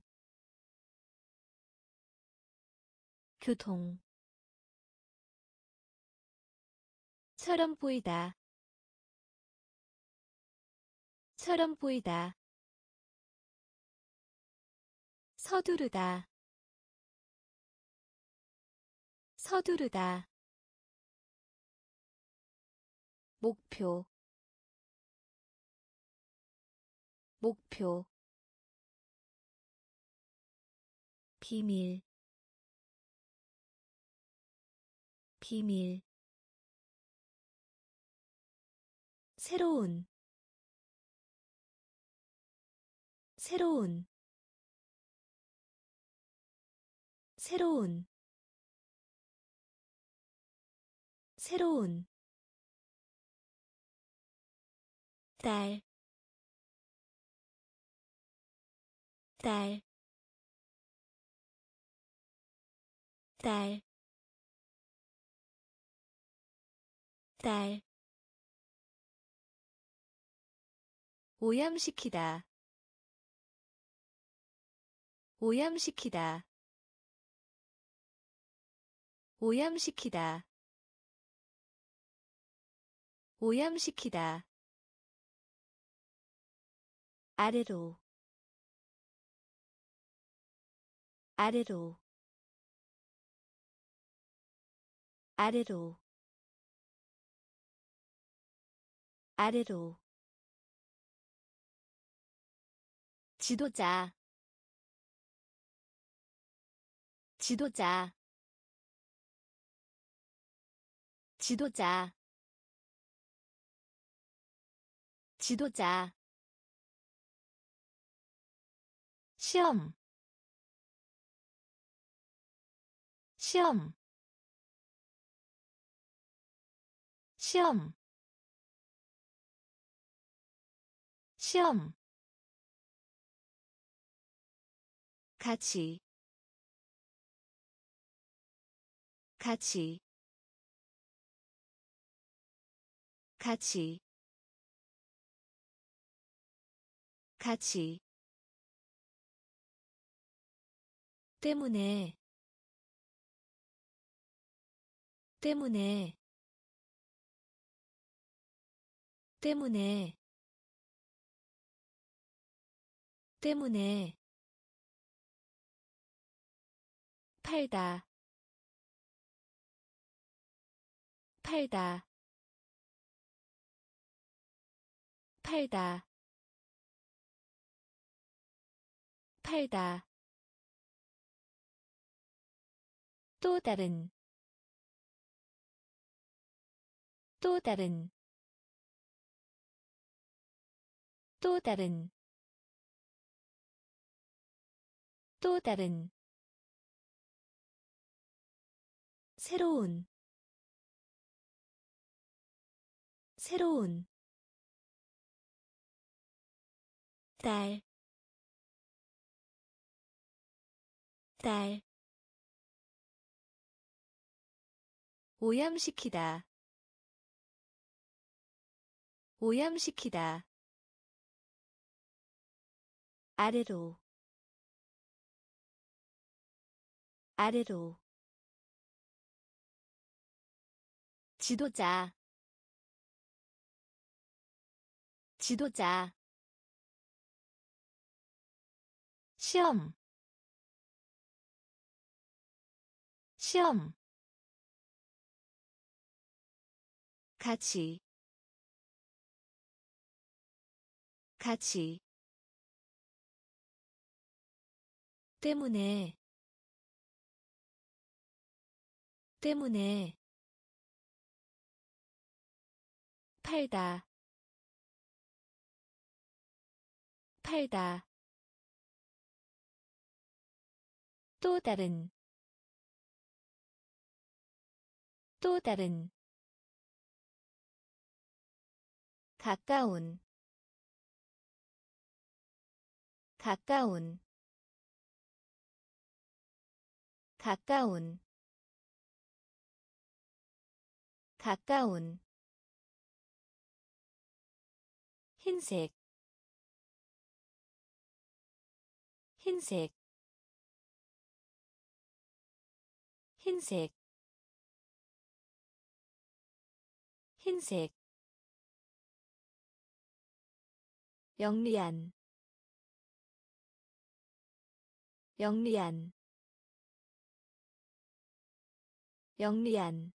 교통 처럼 보이다 처럼 보이다 서두르다 서두르다 목표 목표 비밀 비밀 새로운 새로운 새로운 새로운 딸, 딸, 딸, 딸. 오염시키다, 오염시키다, 오염시키다, 오염시키다. 아래로, 아래로, 아래로, 아래로. 지도자, 지도자, 지도자, 지도자. 시험, 시험, 시험, 시험. 같이, 같이, 같이, 같이. 때문에, 때문에, 때문에, 때문에. 팔다, 팔다, 팔다, 팔다. 또 다른, 또 다른, 또 다른, 또 다른. 새로운, 새로운. 딸, 딸. 오염시키다, 오염시키다. 아래로, 아래로. 지도자, 지도자. 시험, 시험. 같이, 같이. 때문에, 때문에. 팔다, 팔다. 또 다른, 또 다른. 가까운, 가까운, 가까운, 가까운. 흰색, 흰색, 흰색, 흰색. 영리한, 영리한, 영리한,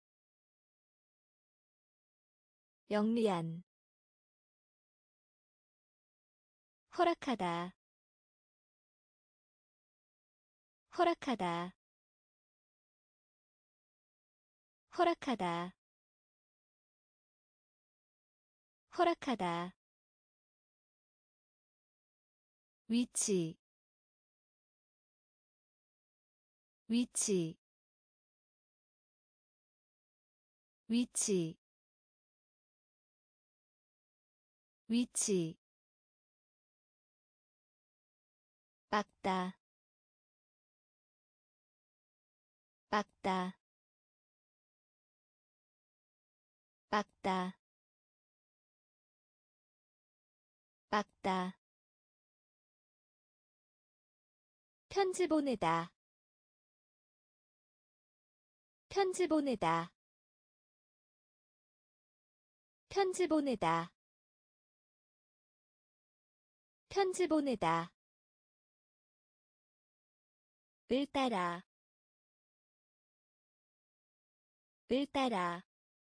영리한. 허락하다, 허락하다, 허락하다, 허락하다. 위치, 위치, 위치, 위치. 빡다, 빡다, 빡다, 빡다. 편지 보내다, 편지 보내다, 편지 보내다, 편지 보내다. 을 따라, 을 따라,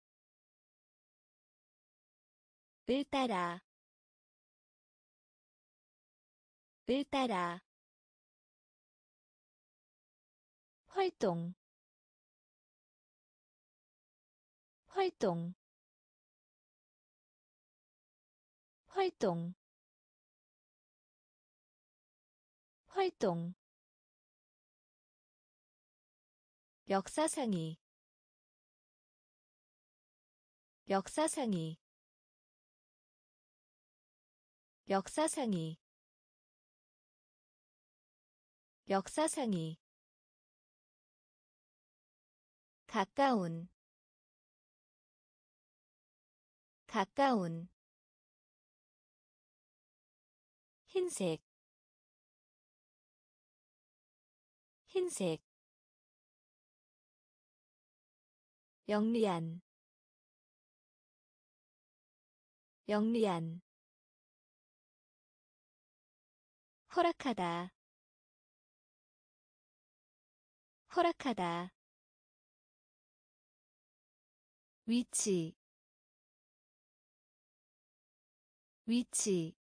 을 따라, 을 따라. 활동, 활동, 활동, 활동. 역사상이, 역사상이, 역사상이, 역사상이. 가까운, 가까운. 흰색, 흰색. 영리한, 영리한. 허락하다, 허락하다. 위치, 위치.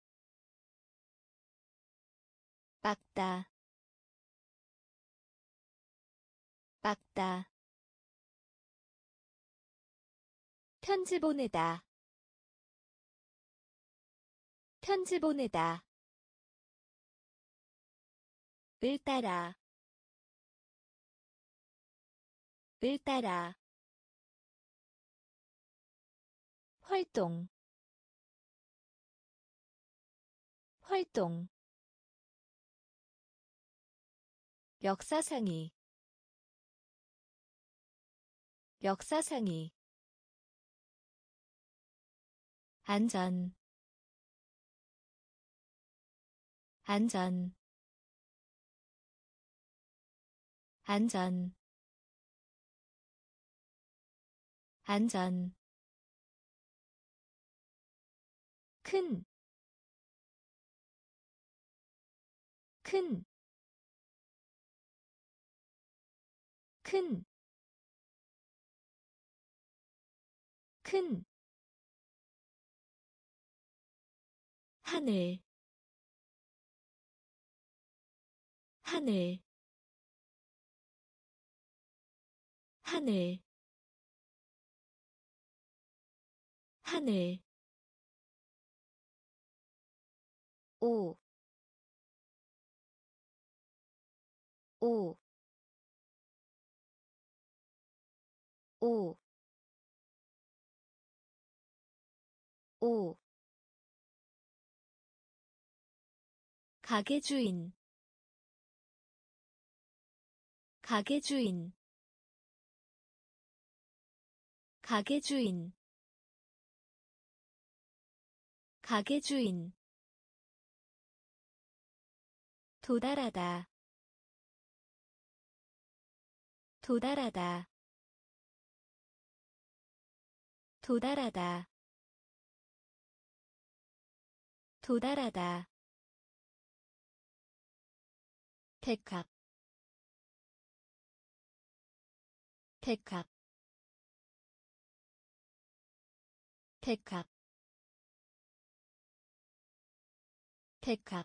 빡다, 빡다. 편지 보내다, 편지 보내다. 을 따라, 을 따라. 활동, 활동. 역사상이, 역사상이. 안전, 안전, 안전, 안전. 큰, 큰, 큰, 큰. 하늘, 하늘, 하늘, 하늘. 오, 오, 오, 오. 가게 주인, 가게 주인, 가게 주인, 가게 주인. 도달하다, 도달하다, 도달하다, 도달하다. 백합, 백합, 백합, 백합.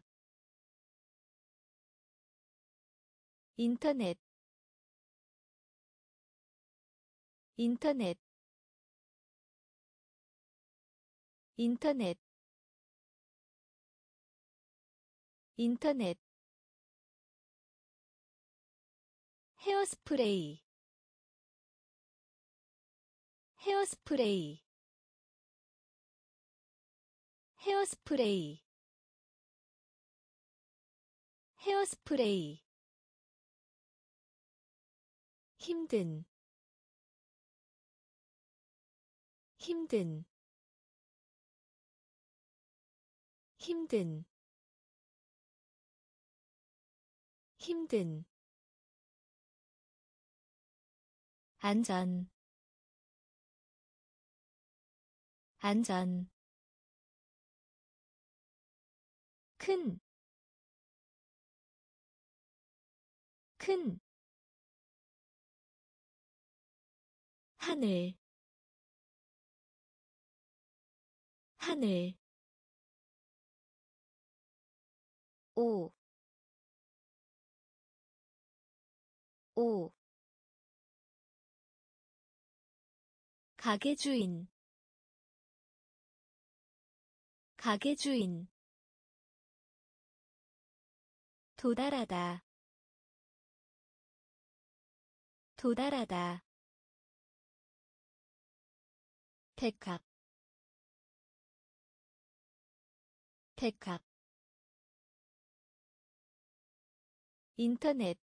인터넷, 인터넷. 인터넷 인터넷 헤어스프레이 헤어스프레이 헤어스프레이 헤어스프레이 힘든 힘든 힘든 힘든 안전 안전 큰, 큰, 하늘, 하늘, 오, 오, 가게 주인, 가게 주인, 도달하다, 도달하다, 백합, 백합, 인터넷,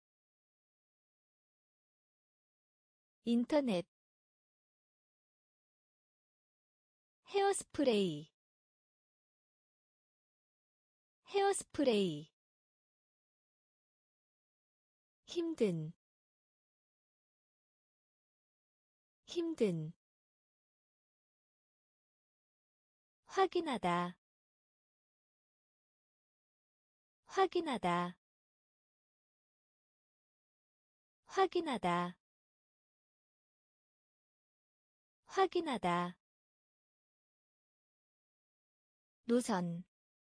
인터넷, 헤어스프레이, 헤어스프레이, 힘든, 힘든, 확인하다, 확인하다, 확인하다, 확인하다, 노선,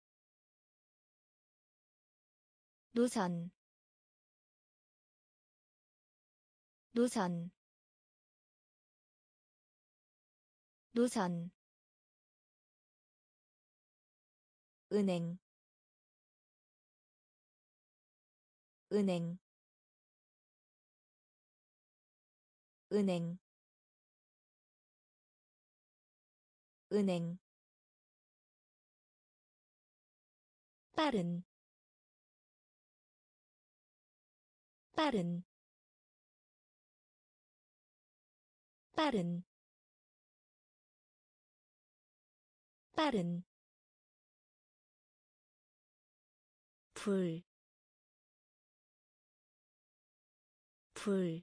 노선, 노선, 노선, 은행, 은행, 은행, 은행, 빠른, 빠른, 빠른, 빠른, 불, 불,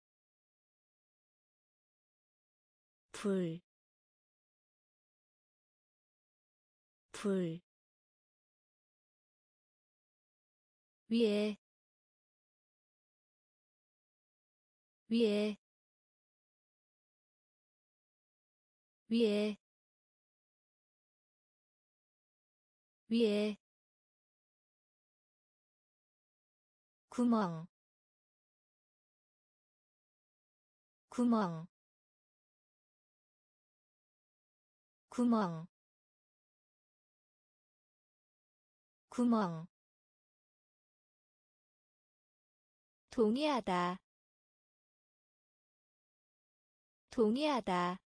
불, 불, 위에, 위에, 위에, 위에, 구멍, 구멍, 구멍, 구멍, 동의하다, 동의하다,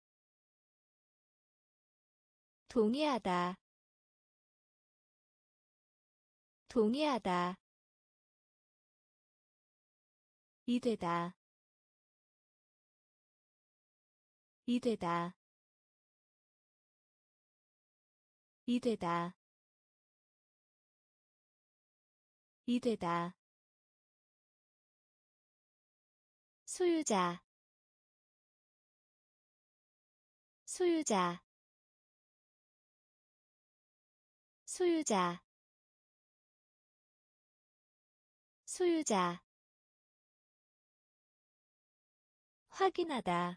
동의하다, 동의하다, 이되다, 이되다, 이되다, 이되다, 소유자, 소유자, 소유자, 소유자, 확인하다,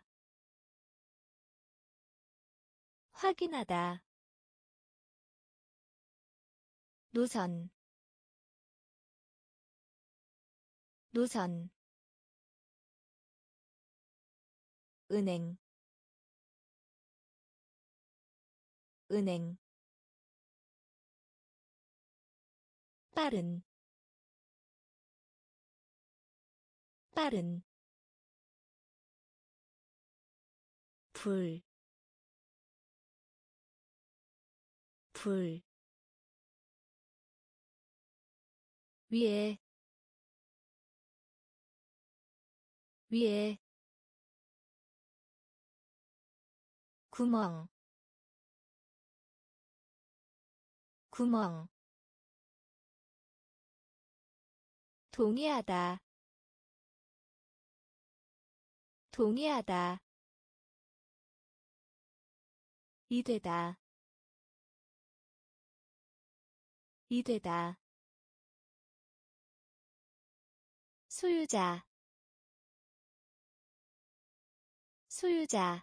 확인하다, 노선, 노선, 은행, 은행 빠른 빠른 불, 불, 위에, 위에, 구멍, 구멍, 동의하다, 동의하다, 이되다, 이되다, 소유자, 소유자,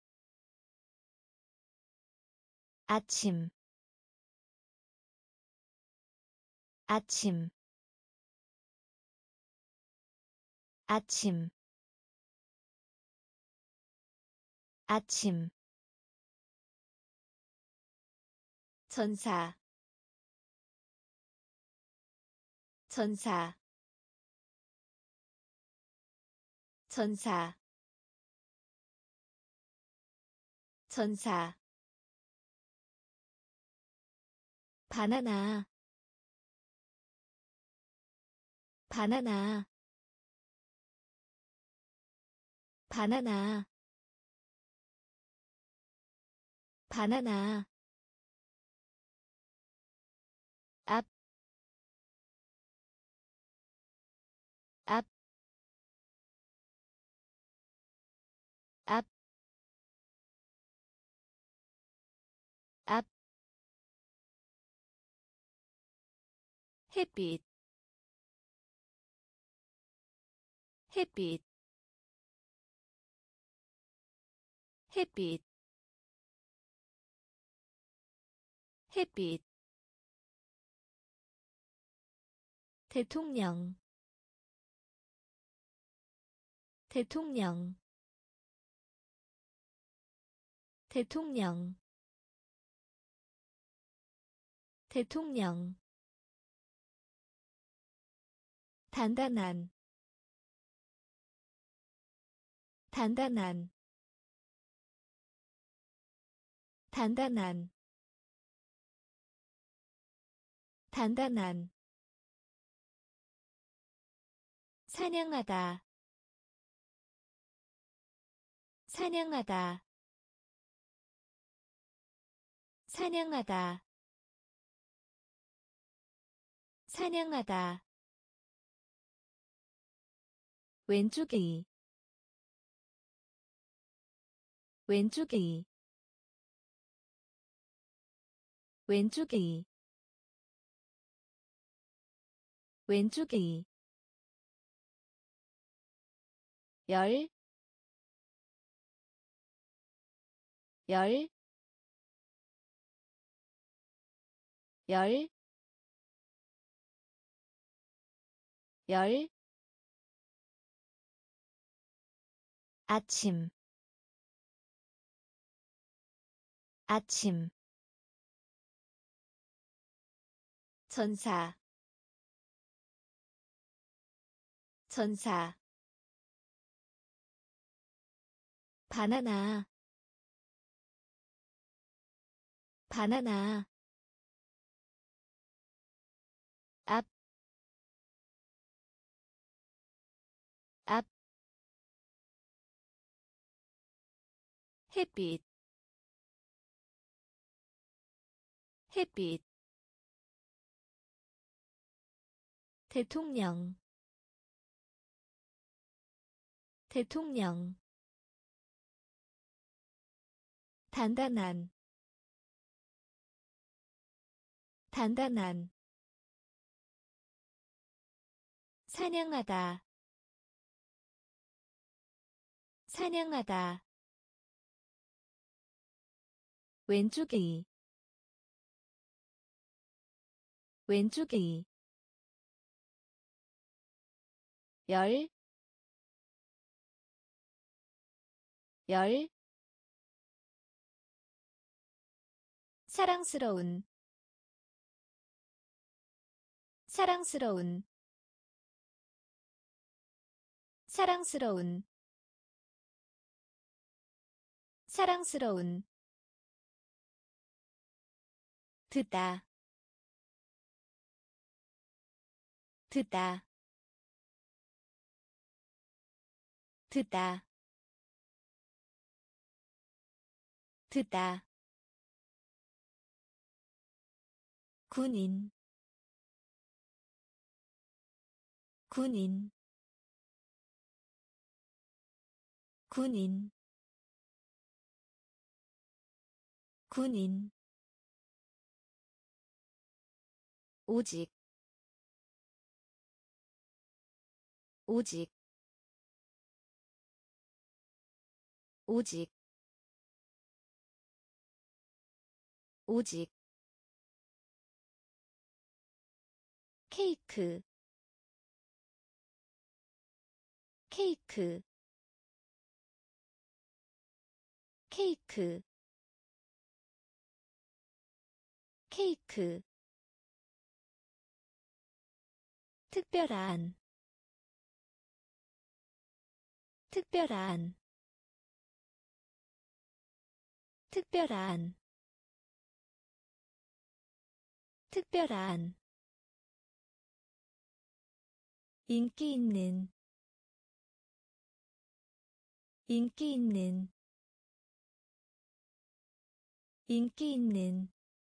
아침, 아침, 아침, 아침, 전사, 전사, 전사, 전사, 바나나, 바나나, 바나나, 바나나, 앞, 앞, 앞, 앞, 햇빛, 햇빛, 햇빛, 햇빛, 대통령, 대통령, 대통령, 대통령, 단단한, 단단한, 단단한, 단단한, 사냥하다, 사냥하다, 사냥하다, 사냥하다, 왼쪽이, 왼쪽이, 왼쪽이, 왼쪽이, 열, 열, 열, 열, 아침, 아침, 전사, 전사, 바나나, 바나나, 앞, 앞, 햇빛, 햇빛, 대통령, 대통령, 단단한, 단단한, 사냥하다, 사냥하다, 왼쪽이, 왼쪽이, 열, 열, 사랑스러운 사랑스러운 사랑스러운 사랑스러운 듣다 듣다 듣다 듣다 군인 군인 군인 군인 오직 오직 오직 오직 케이크 케이크 케이크 케이크 특별한 특별한 특별한 특별한 인기 있는 인기 있는 인기 있는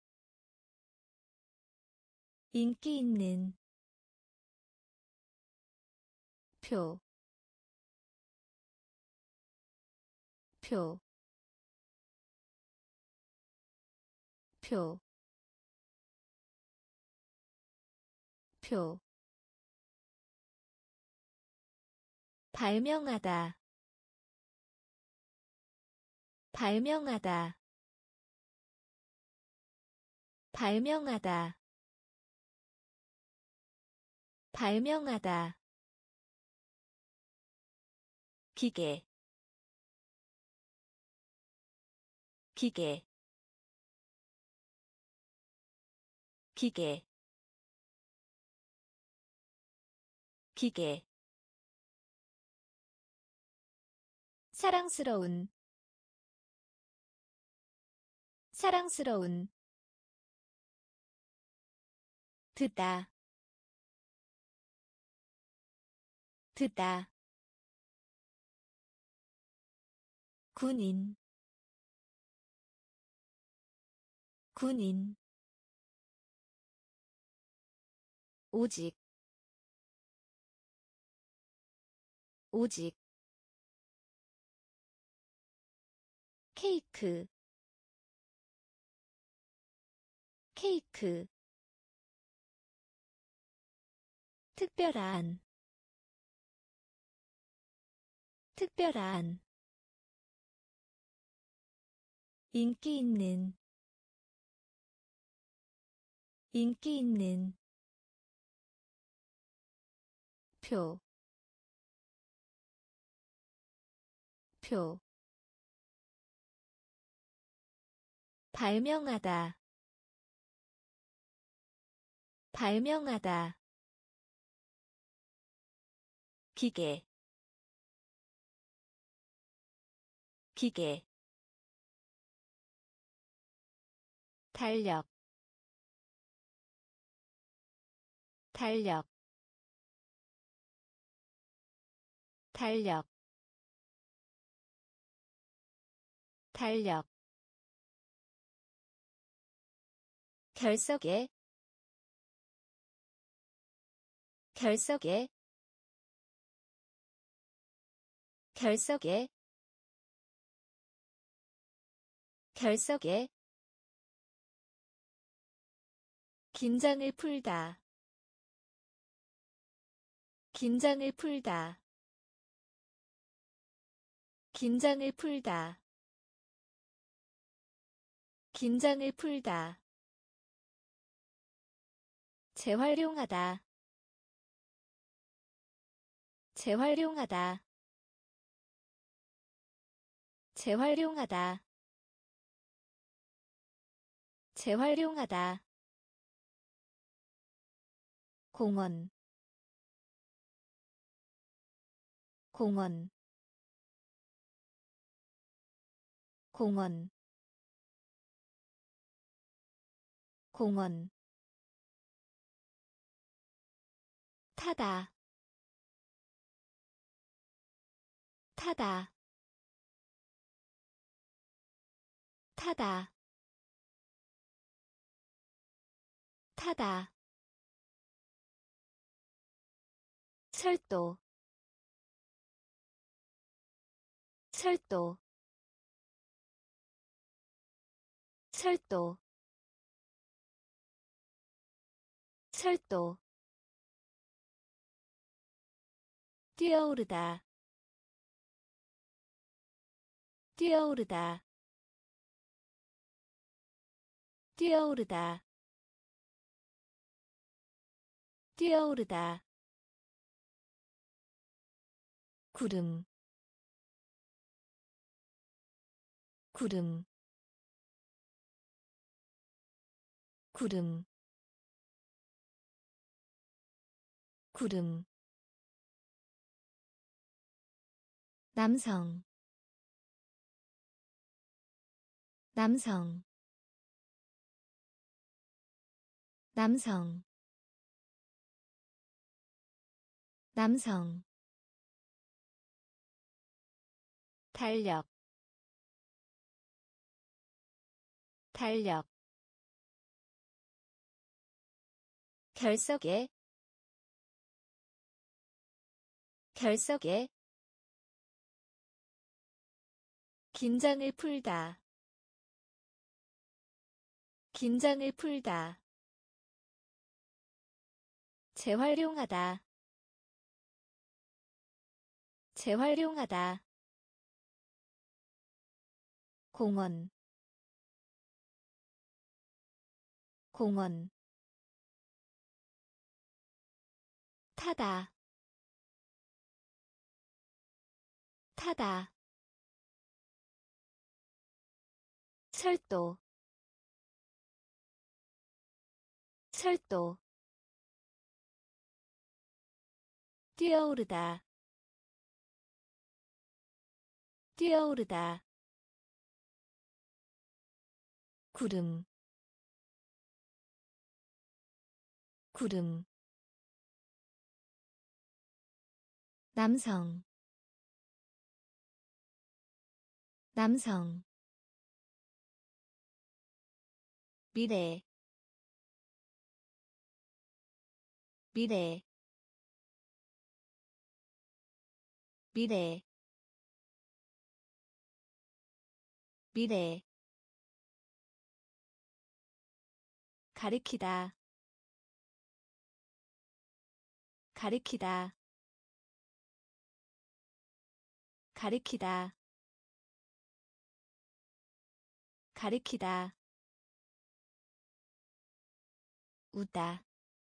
인기 있는 표, 표, 표, 표. 발명하다, 발명하다, 발명하다, 발명하다. 기계, 기계, 기계, 기계. 사랑스러운 사랑스러운 듣다 듣다 군인 군인 오직 오직 케이크 케이크 특별한 특별한 인기 있는 인기 있는 표, 표. 발명하다, 발명하다. 기계, 기계. 달력, 달력, 달력, 달력. 결석에, 결석에, 결석에, 결석에. 긴장을 풀다, 긴장을 풀다, 긴장을 풀다, 긴장을 풀다. 재활용하다, 재활용하다, 재활용하다, 재활용하다. 공원 공원 공원 공원 타다 타다 타다 타다 철도 철도 철도 철도 뛰어오르다 뛰어오르다 뛰어오르다 뛰어오르다 구름 구름 구름 구름 남성 남성 남성 남성 달력 달력 결석에 결석에 긴장을 풀다 긴장을 풀다 재활용하다 재활용하다 공원 공원 타다 타다 철도 철도 뛰어오르다 뛰어오르다 구름 구름 남성 남성 미래 미래 미래 미래 가리키다 가리키다 가리키다 가리키다 우다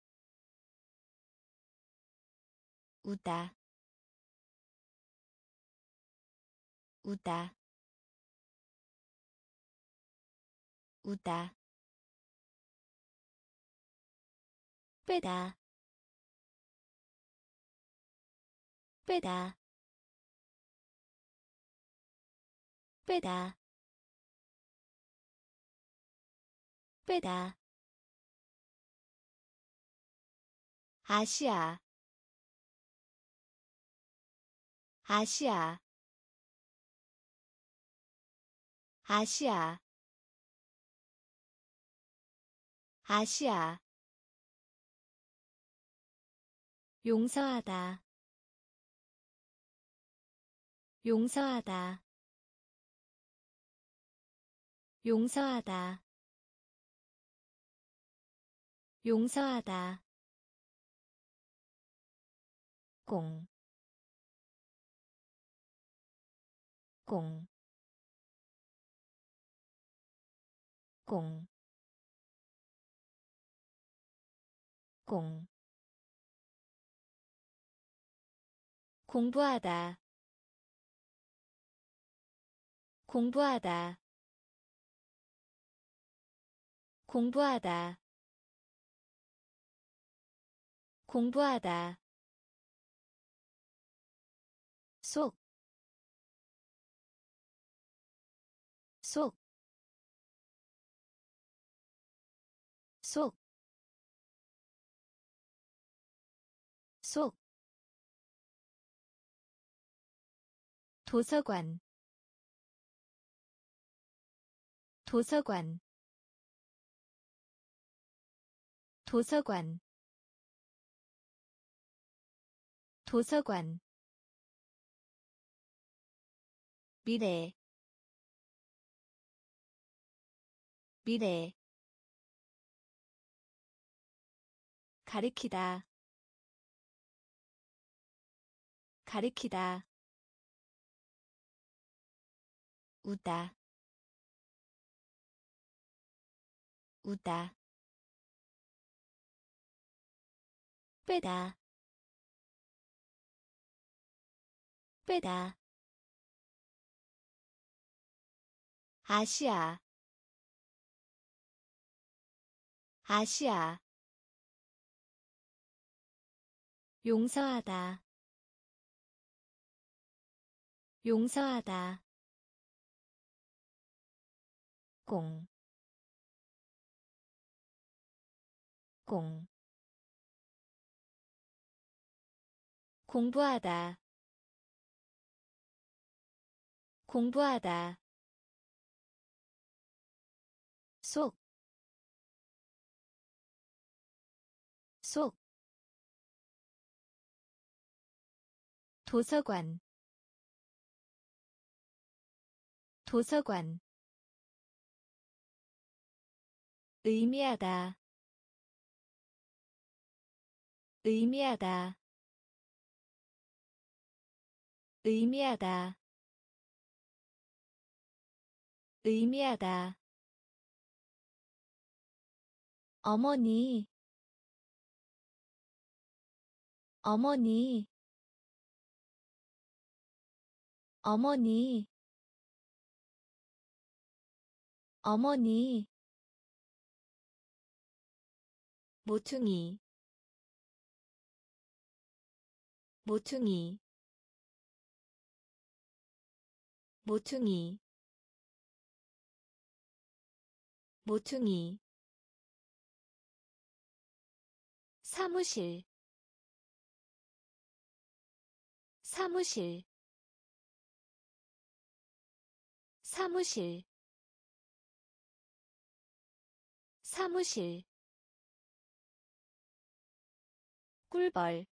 우다 우다 우다 빼다 빼다 빼다 빼다 아시아 아시아 아시아 아시아 용서하다 용서하다 용서하다 용서하다 공, 공, 공, 공, 공부하다, 공부하다, 공부하다 공부하다 속, 속, 속, 속 도서관 도서관 도서관 도서관 미래 미래 가리키다 가리키다 우다 우다 빼다 빼다 아시아 아시아 용서하다 용서하다 공, 공 공부하다 공부하다 속, 속 도서관 도서관 의미하다 의미하다 의미하다 의미하다 어머니 어머니 어머니 어머니 모퉁이 모퉁이 모퉁이 모퉁이 사무실 사무실 사무실 사무실 꿀벌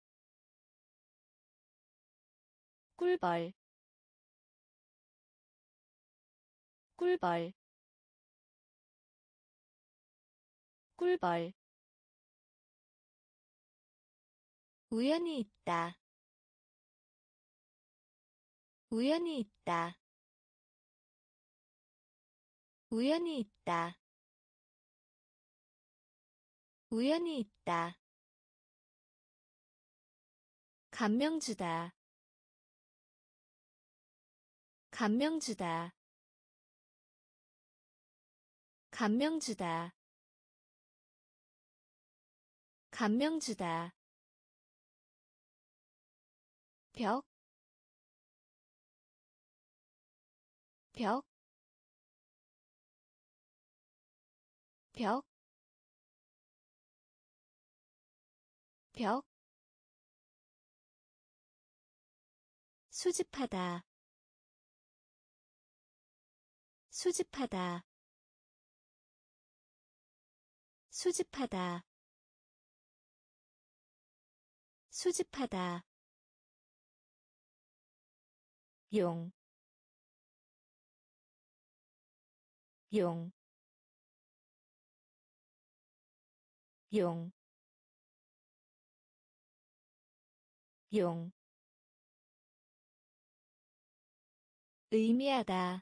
꿀벌 꿀벌 꿀벌 우연히 있다 우연히 있다 우연히 있다 우연히 있다 감명 주다 감명 주다 감명 주다 감명 주다 벽, 벽, 벽, 벽 수집하다 수집하다 수집하다 수집하다 용, 용, 용, 용 의미하다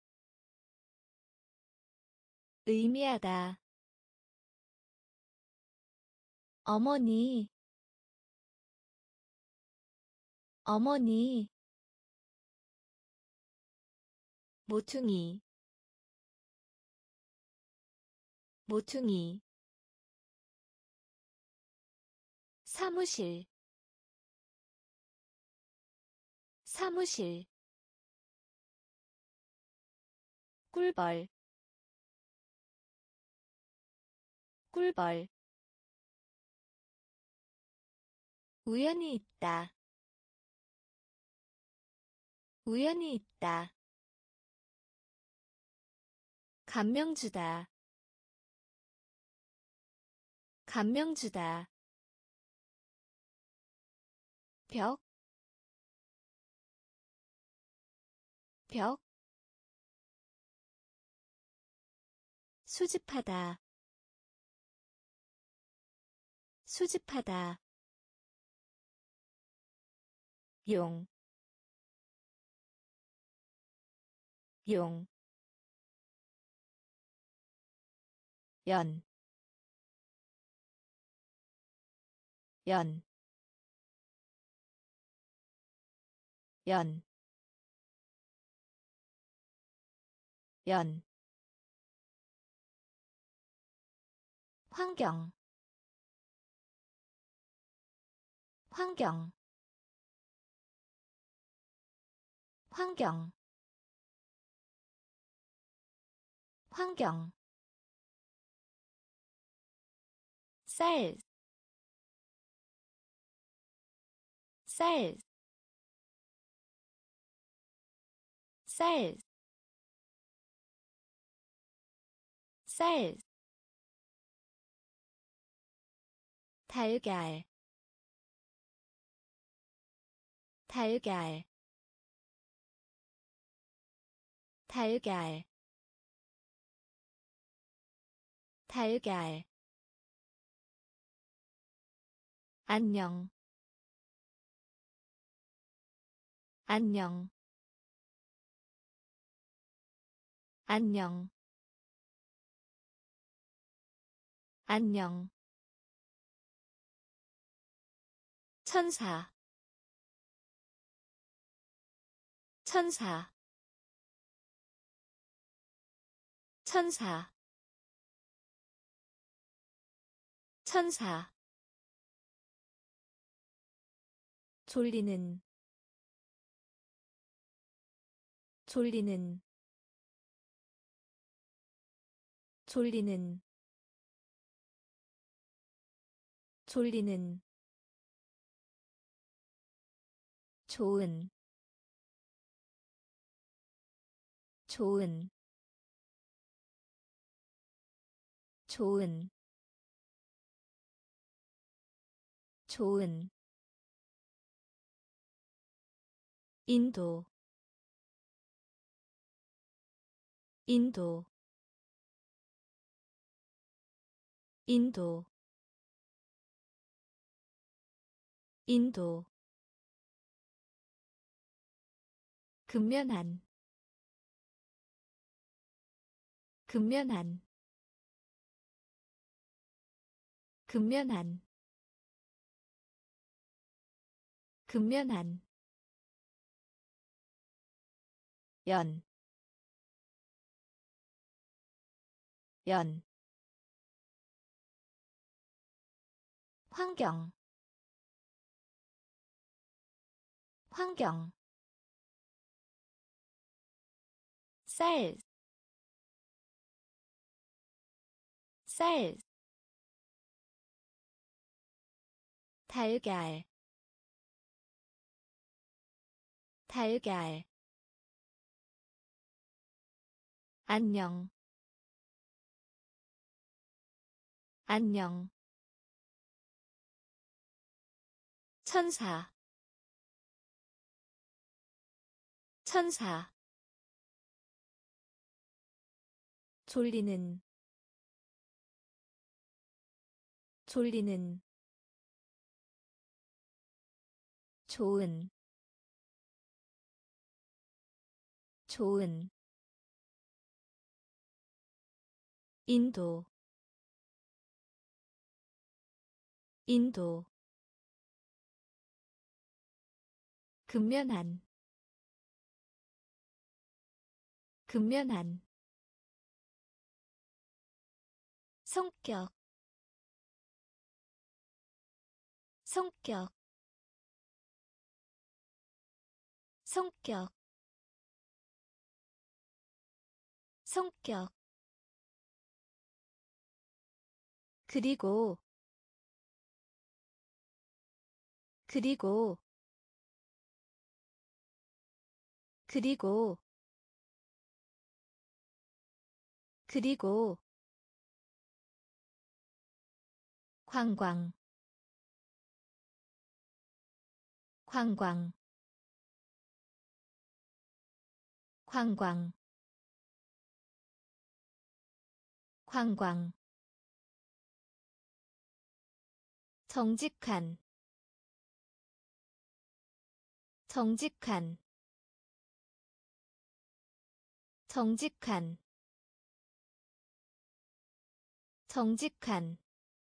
의미하다 어머니 어머니 모퉁이 모퉁이 사무실 사무실 꿀벌 꿀벌 우연히 있다 우연히 있다 감명 주다 감명 주다 벽, 벽, 수집하다, 수집하다, 용, 용, 연, 연, 연, 연, 환경, 환경, 환경, 환경, 쌀, 쌀, 쌀, 쌀, 달걀, 달걀, 달걀, 달걀, 안녕, 안녕, 안녕, 안녕, 천사, 천사, 천사, 천사, 졸리는, 졸리는, 졸리는, 졸리는, 좋은, 좋은, 좋은, 좋은, 인도, 인도, 인도, 인도, 근면한, 근면한, 근면한, 근면한, 연, 연, 환경, 환경, 쌀, 쌀, 달걀, 달걀, 안녕, 안녕, 천사, 천사, 졸리는, 졸리는, 좋은, 좋은, 인도, 인도, 근면한, 근면한, 성격 성격 성격 성격 그리고 그리고 그리고 그리고 관광 관광 관광 관광 정직한 정직한 정직한 정직한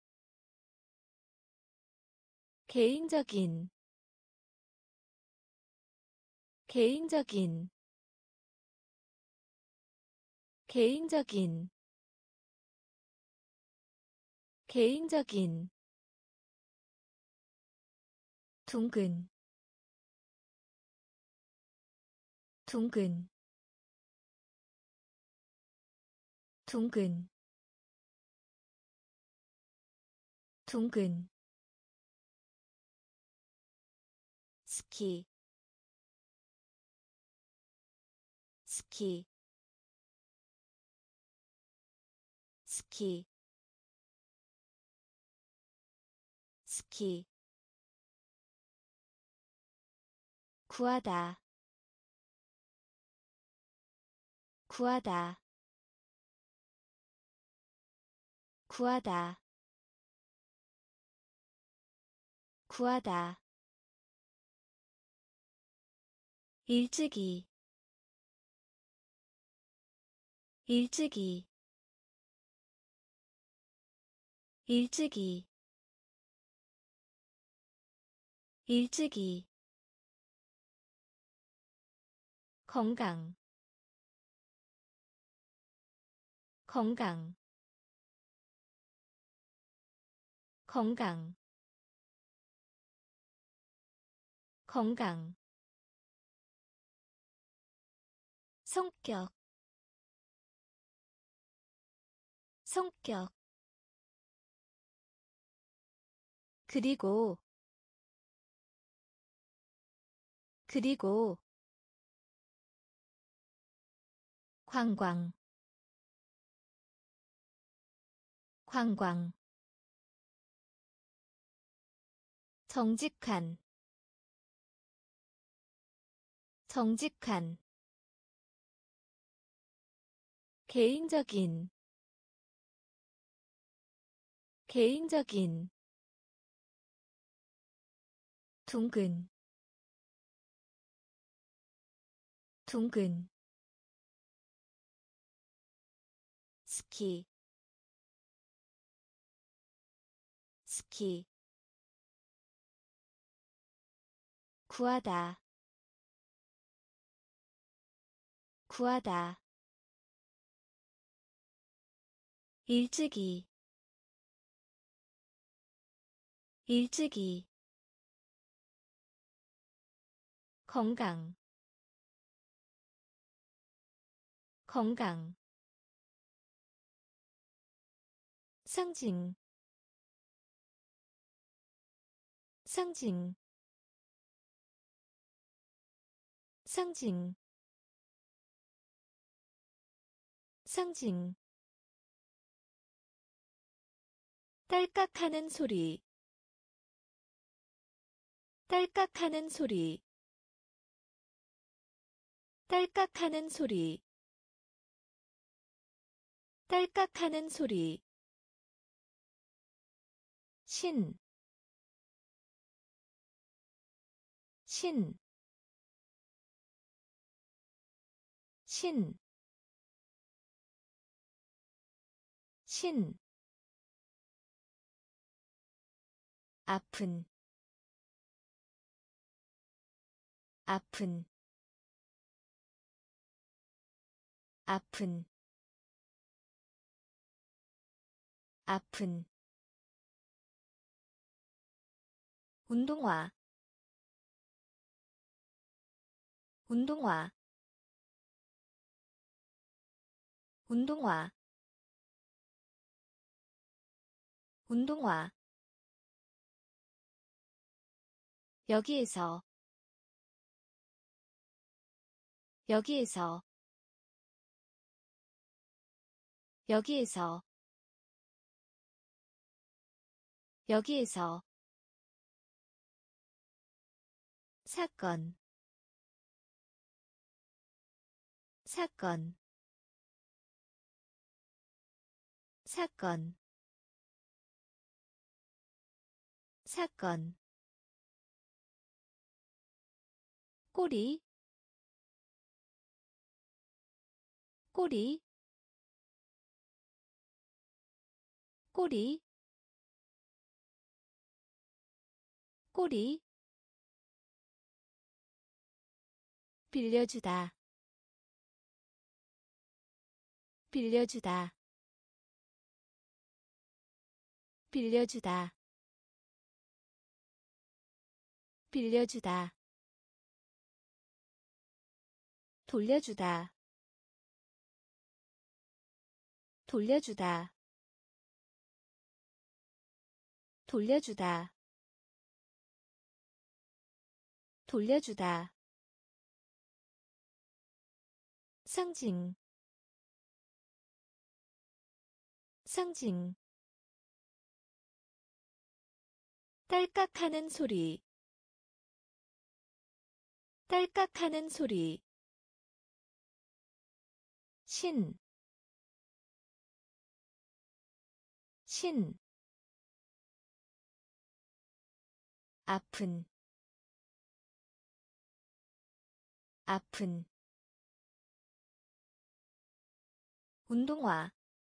개인적인 개인적인 개인적인 개인적인 둥근 둥근 둥근 둥근 스키 스키 스키 스키 구하다 구하다 구하다 구하다 일찍이 일찍이 일찍이 일찍이 건강 건강 건강 건강 성격 성격 그리고 그리고 관광 관광 정직한 정직한 개인적인 개인적인 둥근 둥근 스키 스키 구하다 구하다 일찍이 일찍이 건강 건강 상징 상징 상징 상징 딸깍하는 소리 딸깍하는 소리 딸깍하는 소리 딸깍하는 소리 신, 신, 신, 신, 아픈, 아픈, 아픈, 아픈 운동화 운동화 운동화 운동화 여기에서 여기에서 여기에서 여기에서 사건 사건 사건 사건 꼬리 꼬리 꼬리 꼬리 빌려주다 빌려주다 빌려주다 빌려주다 돌려주다 돌려주다 돌려주다 돌려주다 상징 상징 딸깍하는 소리 딸깍하는 소리 신, 신 아픈 아픈 운동화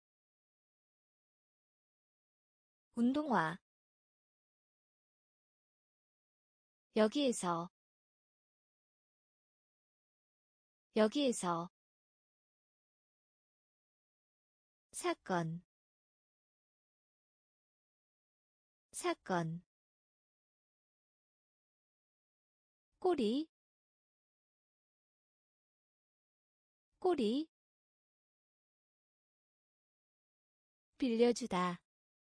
운동화 여기에서 여기에서 사건 사건 꼬리 꼬리 빌려주다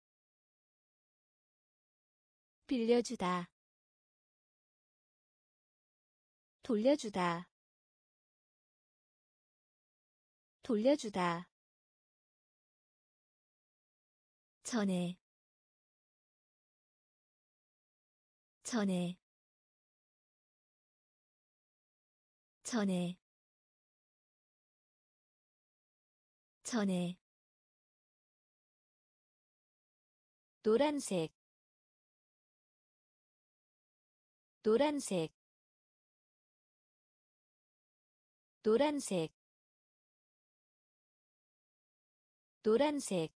빌려주다 돌려주다 돌려주다 전에 전에 전에 전에 노란색 노란색 노란색 노란색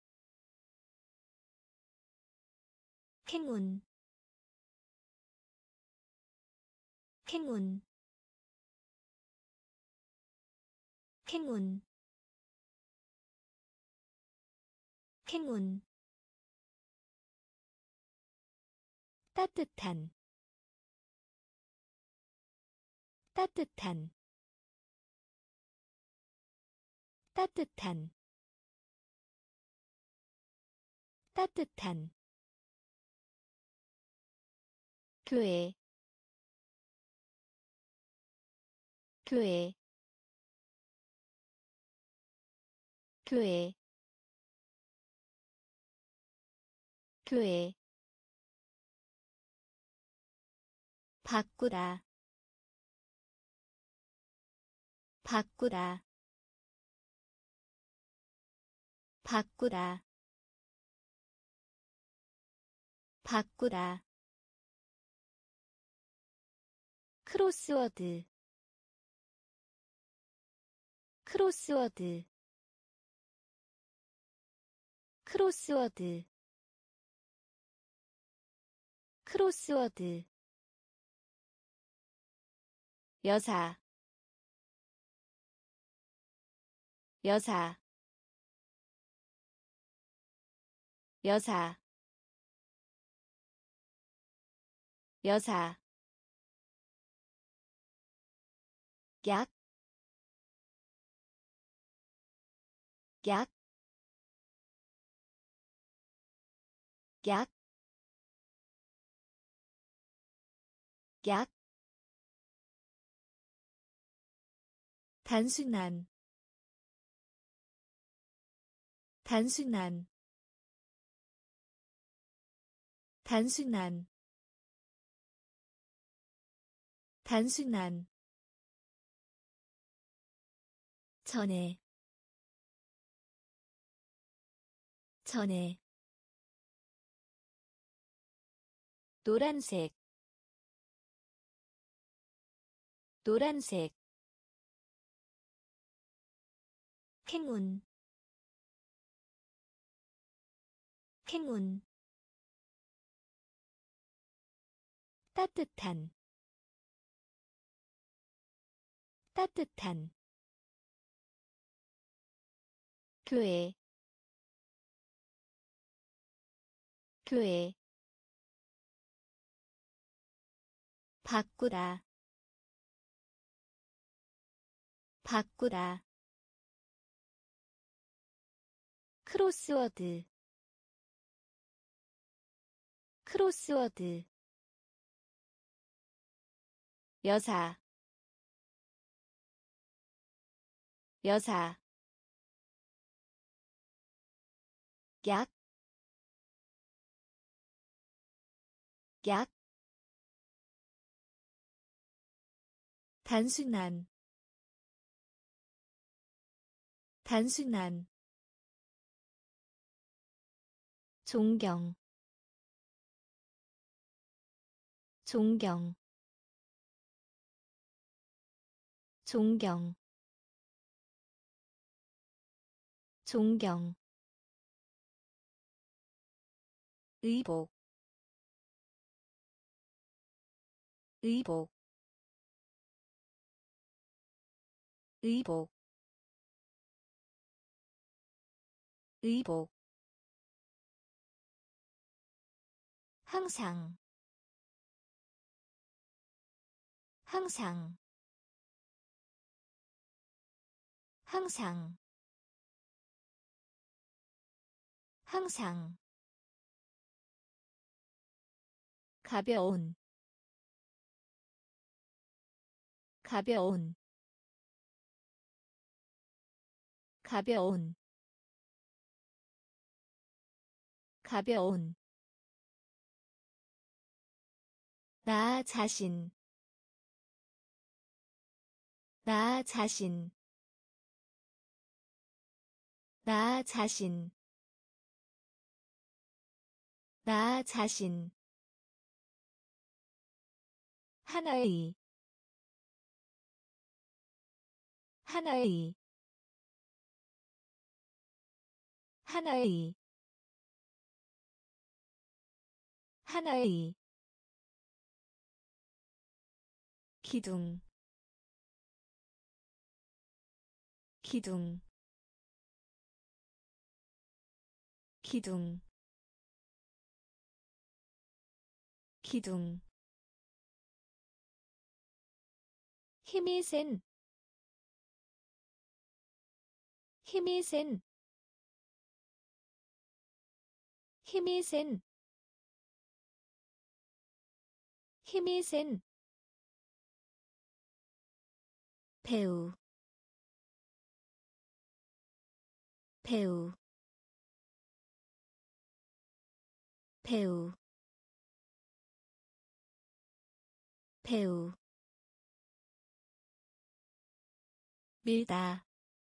행운 행운 행운 행운 따뜻한 따뜻한 따뜻한 따뜻한 교회 교회 교회 교회 바꾸다 바꾸다 바꾸다 바꾸다 크로스워드 크로스워드 크로스워드 크로스워드 여사 여사 여사 여사 약, 약, 약, 약, 단순한, 단순한, 단순한, 단순한, 전에, 전에, 노란색, 노란색, 행운, 행운, 따뜻한, 따뜻한, 교회, 교회, 바꾸다, 바꾸다, 크로스워드, 크로스워드, 여사, 여사, 약, 약, 단순한, 단순한, 존경, 존경, 존경, 존경, 의복, 의복, 의복, 의복, 항상, 항상, 항상, 항상, 가벼운, 가벼운, 가벼운, 가벼운, 나 자신, 나 자신, 나 자신, 나 자신, 하나의, 하나의, 하나의, 하나의, 기둥, 기둥, 기둥, 기둥, 힘이 센, 힘이 센, 힘이 센, 힘이 센, 배우, 배우, 배우, 배우, 밀다,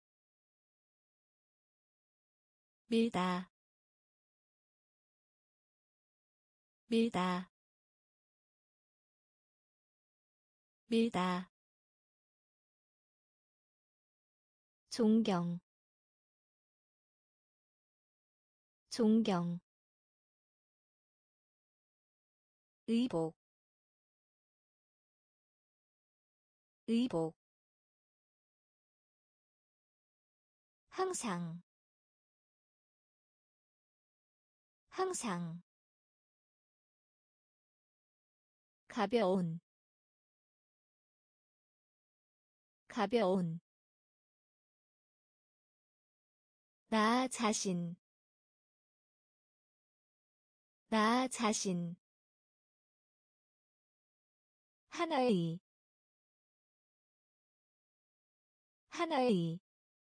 밀다, 밀다, 밀다, 존경, 존경, 의복, 의복, 항상, 항상 가벼운 가벼운 나 자신 나 자신 하나의 하나의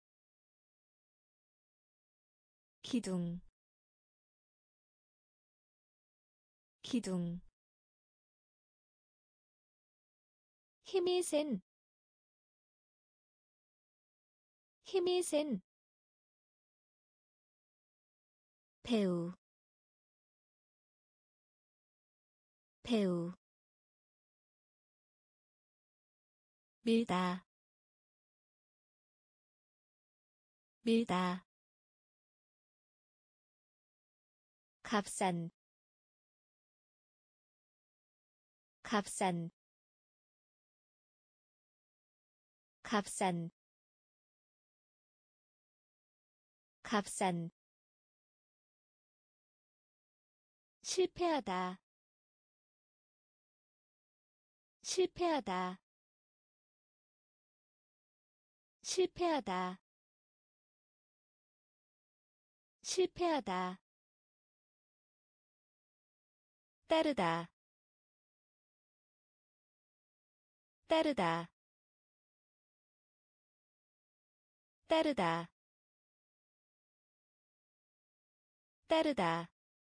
기둥 기둥 힘이 센 힘이 센 배우 배우 밀다 밀다 값싼 값싼 값싼 값싼 실패하다 실패하다 실패하다 실패하다 따르다 따르다 따르다 따르다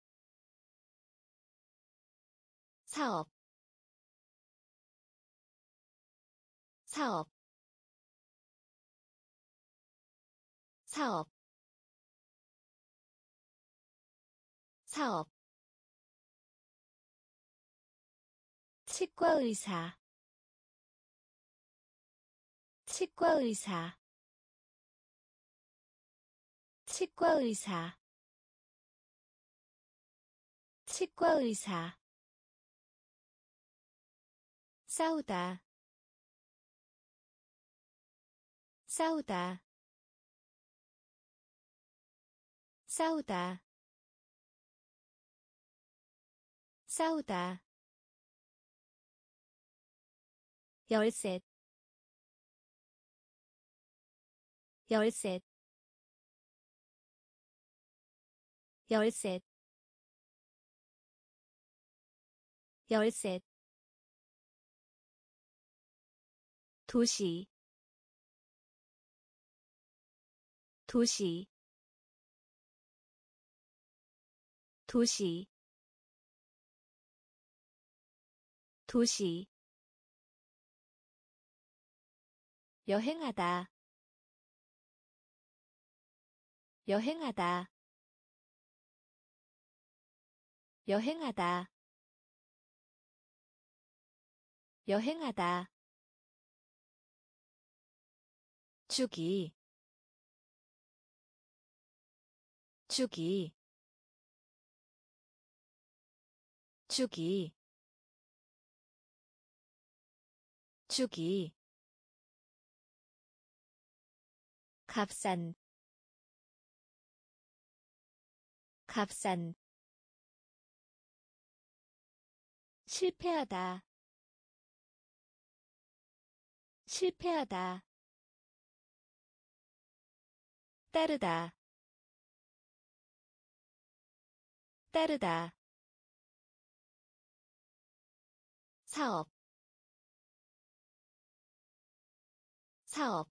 사업 사업 사업 사업 치과의사 치과의사 치과의사 치과의사 싸우다 싸우다 싸우다 싸우다 열셋 열셋 열셋 열셋 도시 도시 도시 도시 여행하다 여행하다 여행하다 여행하다 주기 주기 주기 주기 값싼 값싼 실패하다 실패하다 따르다 따르다 사업 사업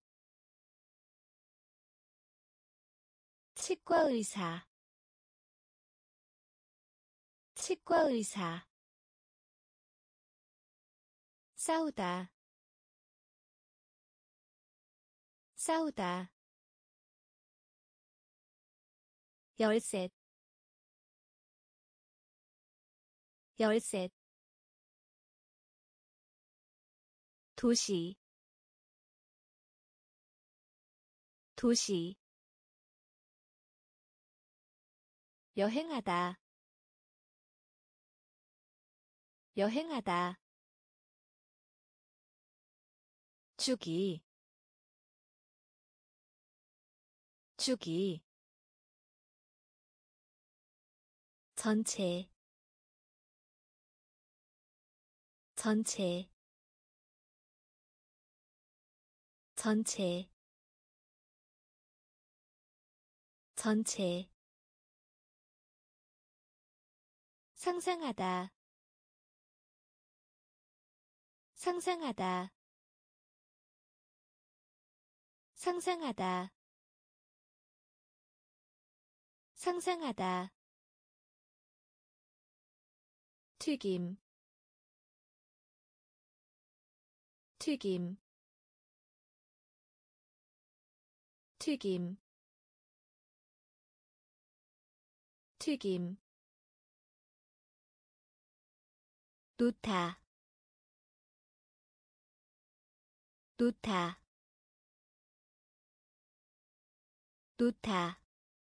치과의사 치과의사 싸우다 싸우다 열셋 열셋 도시 도시 여행하다 여행하다 주기 주기 전체 전체 전체 전체 상상하다 상상하다 상상하다 상상하다 튀김 튀김 튀김 튀김 놓다 놓다 놓다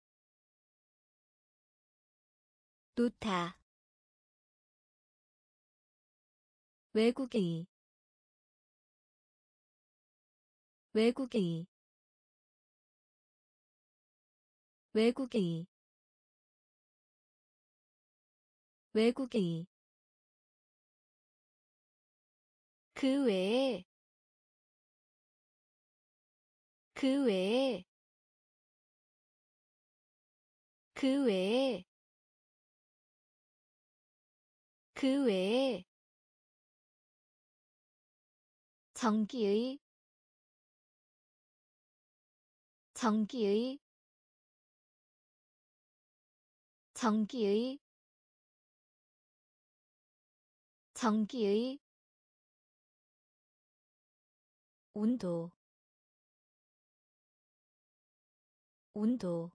놓다 외국인 외국인 외국인 외국인 그 외에 그 외에 그 외에 그 외에 전기의 전기의 전기의 전기의 온도 온도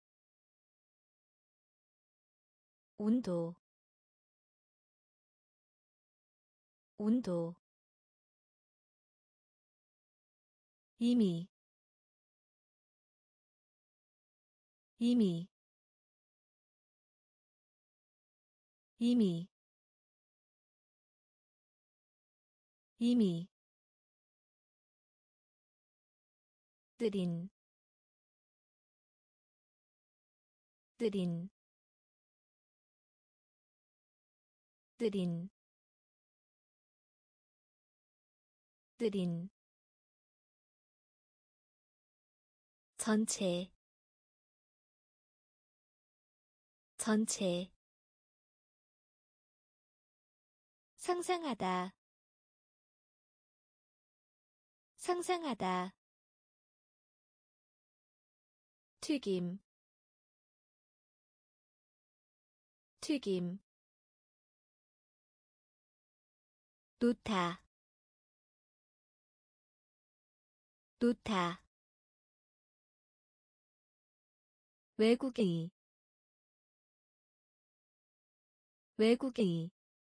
온도 온도 이미 이미 이미 이미 들인 들인 들인 들인 전체 전체 상상하다 상상하다 튀김 튀김 놓다 놓다 외국인 외국인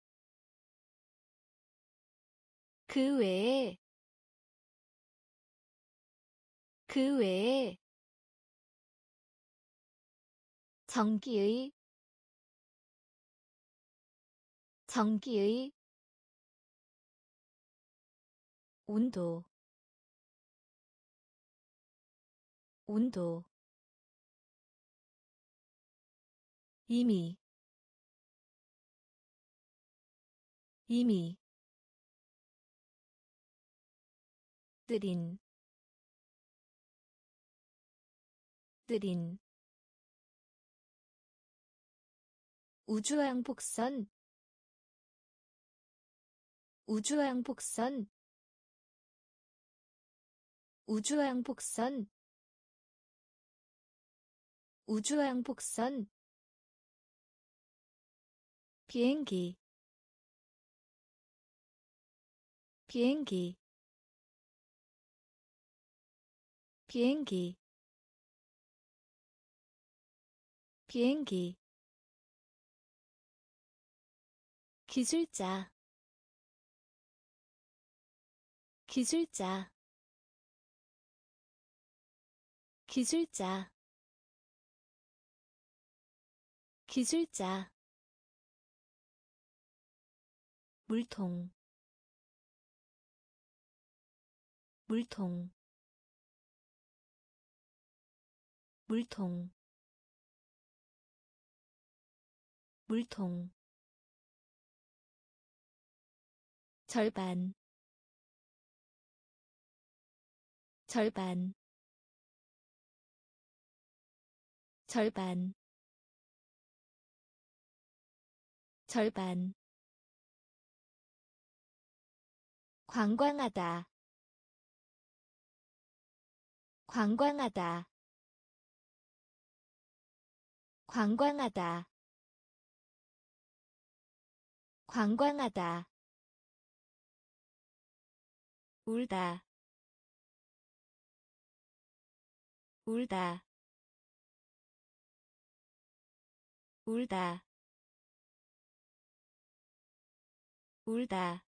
그 외에 그 외에 전기의 전기의 온도 온도 이미 이미 들인 들인 우주왕복선 우주왕복선 우주왕복선 우주왕복선 비행기 비행기 비행기 비행기 기술자 기술자 기술자 기술자 물통 물통 물통 물통 절반 절반 절반 절반 관광하다 관광하다 관광하다 관광하다 울다 울다 울다 울다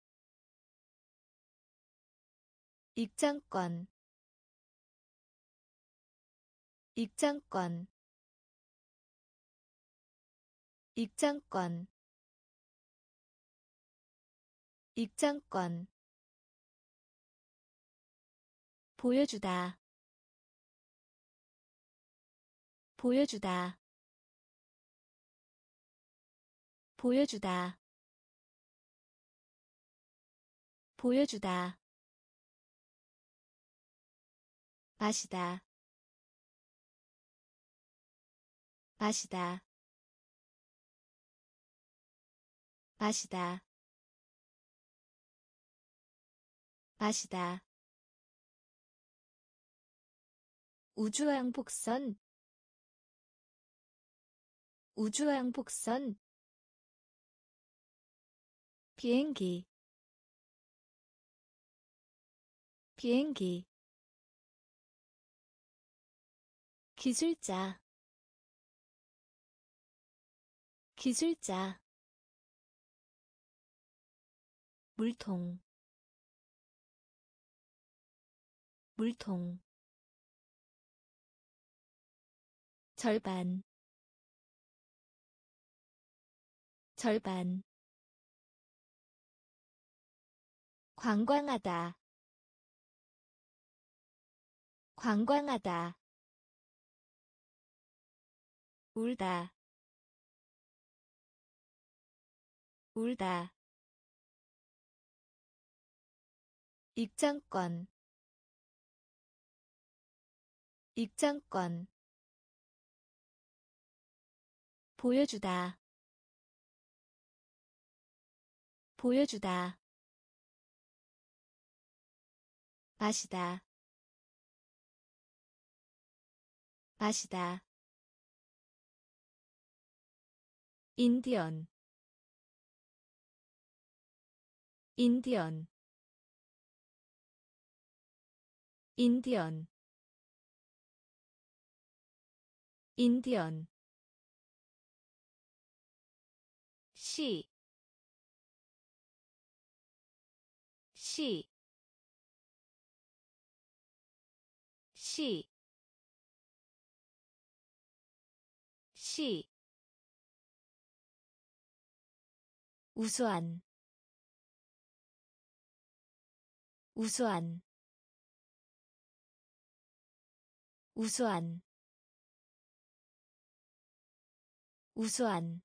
입장권 입장권 입장권 입장권 보여주다 보여주다 보여주다 보여주다 마시다 마시다 마시다 마시다 우주왕복선 우주왕복선 비행기 비행기 기술자 기술자 물통 물통 절반 절반 관광하다 관광하다 울다 울다 입장권 입장권 보여주다 보여주다 마시다 마시다 인디언 인디언 인디언 인디언 시, 시, 시, 시 우수한 우수한 우수한 우수한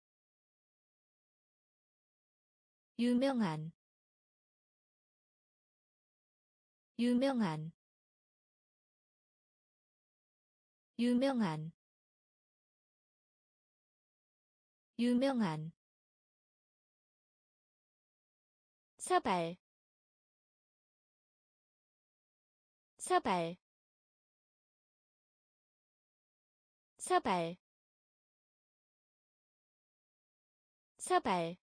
유명한 유명한 유명한 유명한 사발 사발 사발 사발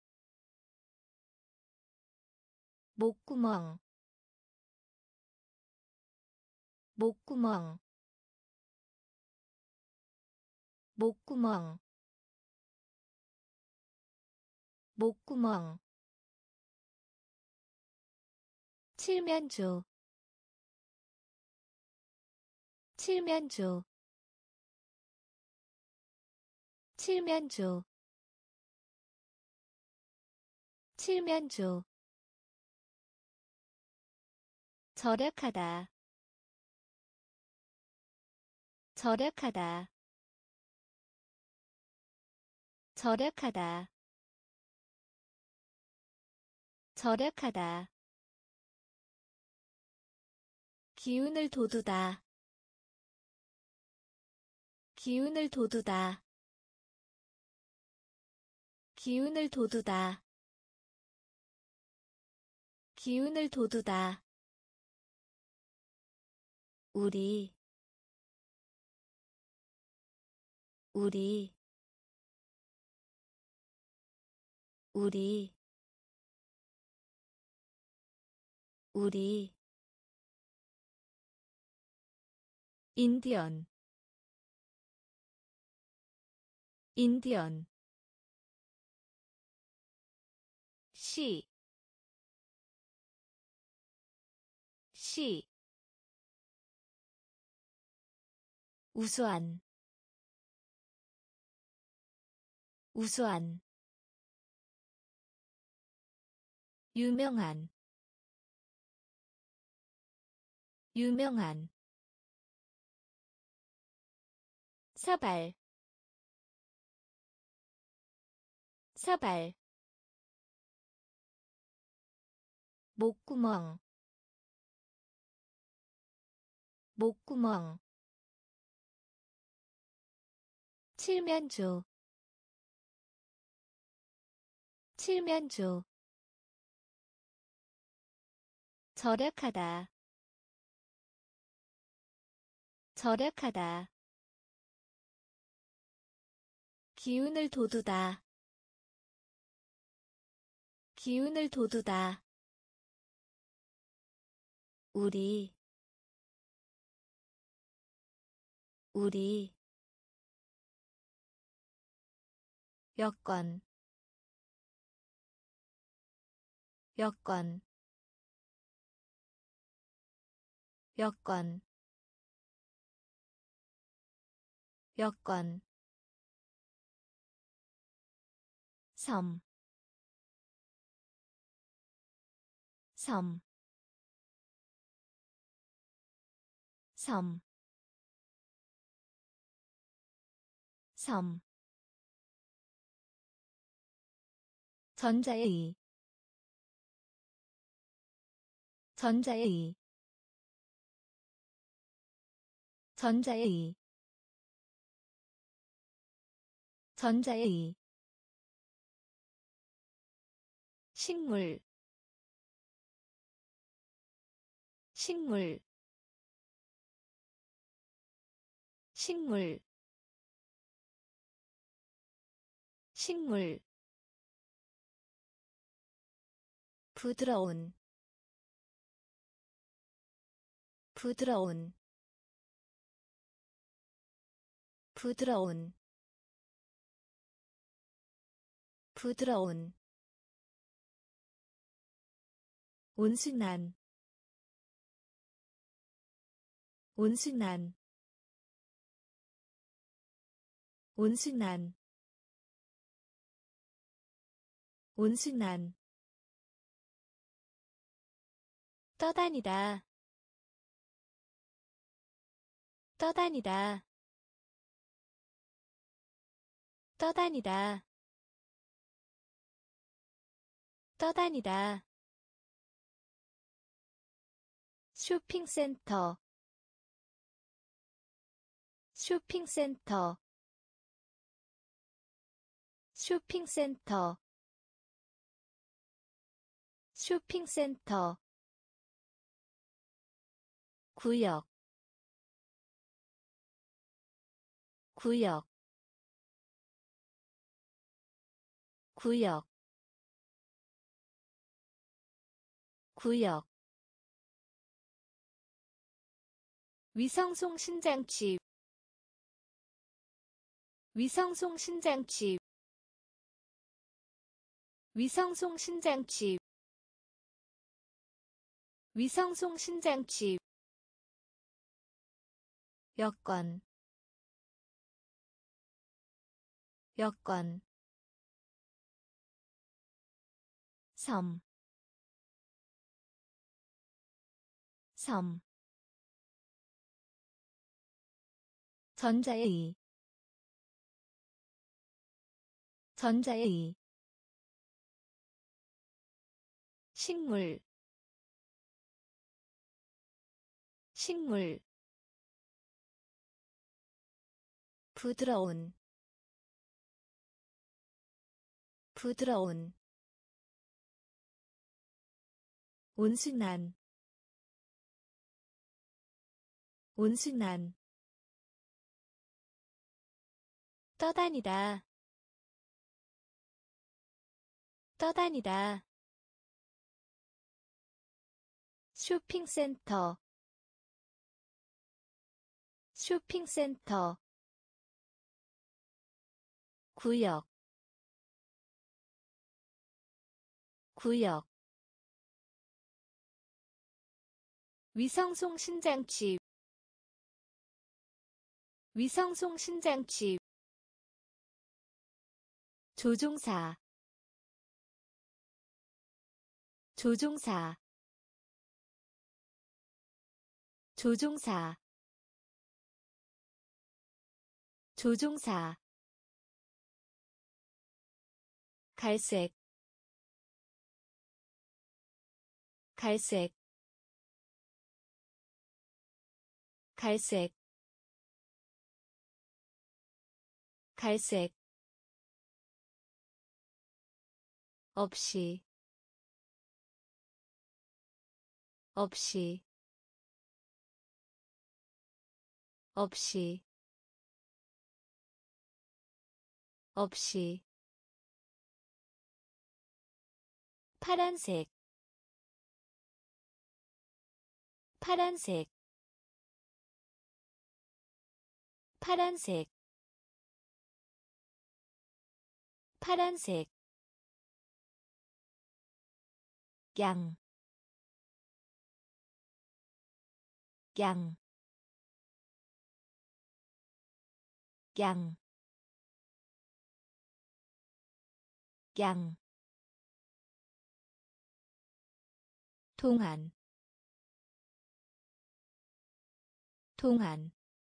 목구멍 목구멍 목구멍 목구멍 칠면조 칠면조 칠면조 칠면조 절약하다 절약하다 절약하다 절약하다 기운을 돋우다 기운을 돋우다 기운을 돋우다 기운을 돋우다 우리 우리 우리 우리 인디언 인디언 시, 시 우수한 우수한 유명한 유명한 사발 사발 목구멍 목구멍 칠면조 칠면조 절약하다 절약하다 기운을 돋우다 기운을 돋우다 우리 우리 여건 여건 여건 여건 섬, 섬, 섬, 섬 전자의 전자의 전자의 전자의 식물 식물 식물 식물 부드러운 부드러운 부드러운 부드러운 온순한 온순한 온순한 온순한 떠다니다 떠다니다 떠다니다 떠다니다 쇼핑센터 쇼핑센터 쇼핑센터 쇼핑센터 구역 구역 구역 구역 위성송신장치 위성송신장치 위성송신장치 위성송신장치 여건 여건 섬, 섬 전자의 전자의 식물 식물 부드러운 부드러운 온순한 온순한 떠다니다 떠다니다 쇼핑센터 쇼핑센터 구역 구역 위성송신장치 위성송신장치 조종사 조종사 조종사 조종사 갈색 갈색 갈색 갈색 없이 없이 없이 없이 파란색 파란색 파란색 파란색 양, 양, 양, 양, 동안, 동안,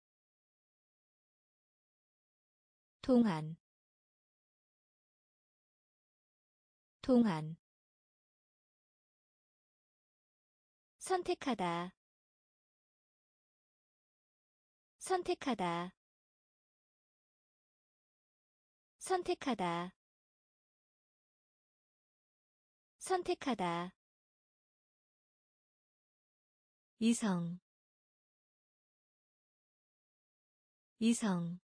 동안, 동안 선택하다 선택하다 선택하다 선택하다 이성 이성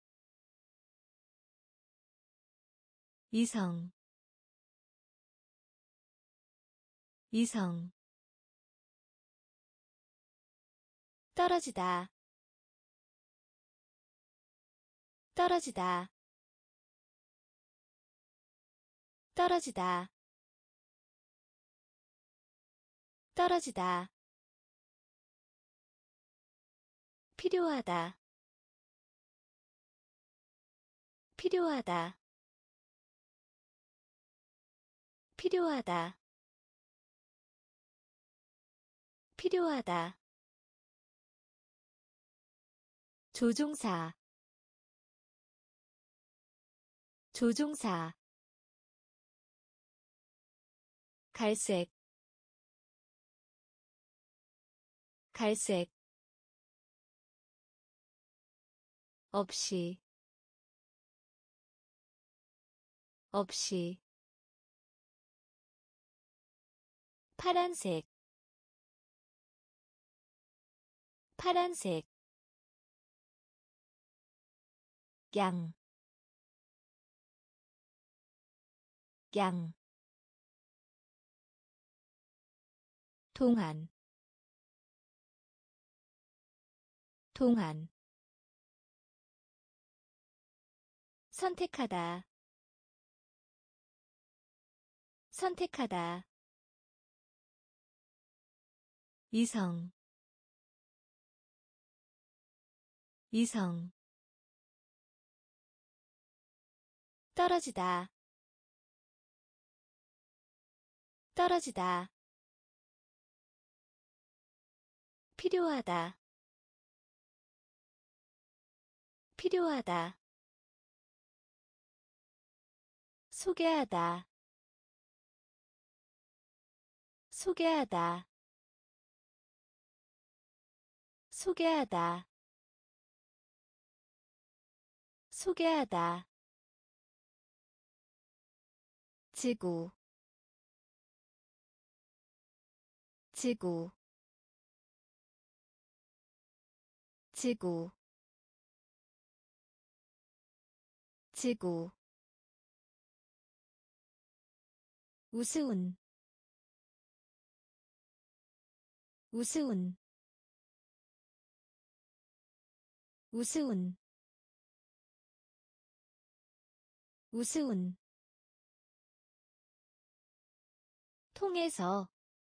이성 이성 떨어지다 떨어지다 떨어지다 떨어지다 필요하다 필요하다 필요하다 필요하다 조종사 조종사 갈색 갈색 없이 없이 파란색 파란색 양, 양 동안 동안 선택하다 선택하다 이성 이성 떨어지다 떨어지다 필요하다 필요하다 소개하다 소개하다 소개하다 소개하다 지구 지구 지구 지구 우스운 우스운 우스운 우스운 통해서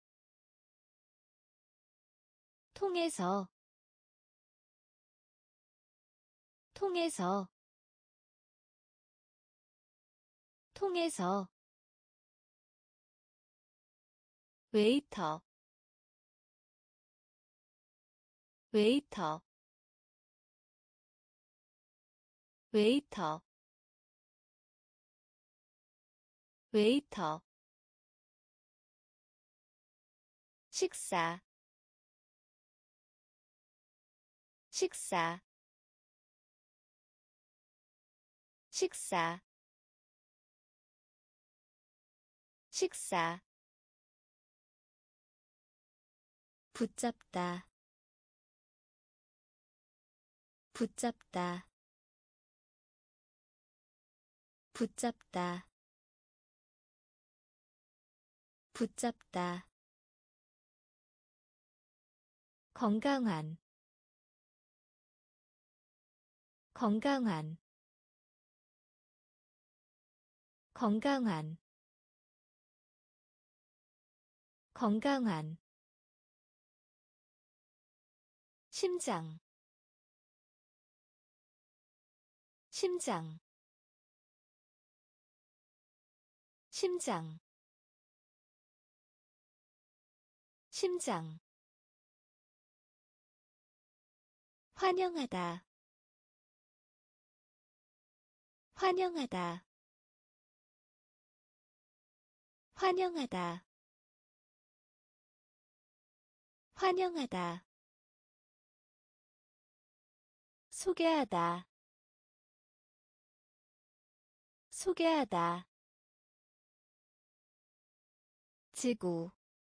통해서 통해서 통해서 웨이터 웨이터 웨이터 웨이터 식사 식사 식사 식사 붙잡다 붙잡다 붙잡다 붙잡다 건강한 건강한 건강한 건강한 심장 심장 심장 심장 환영하다 환영하다 환영하다 환영하다 소개하다 소개하다 지구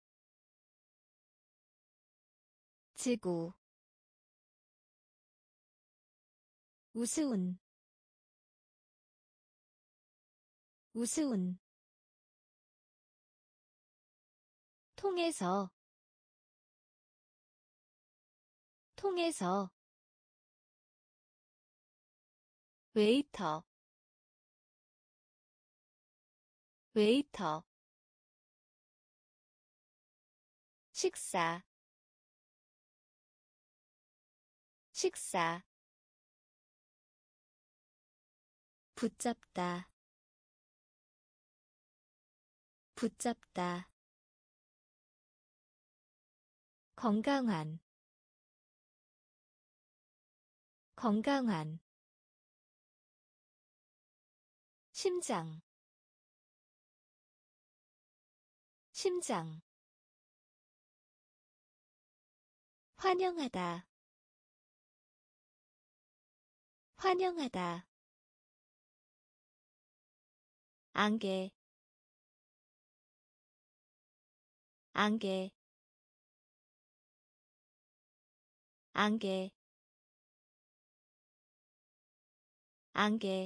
지구 우스운 우스운 통해서 통해서 웨이터 웨이터 식사 식사 붙잡다 붙잡다 건강한 건강한 심장 심장 환영하다 환영하다 안개 안개 안개 안개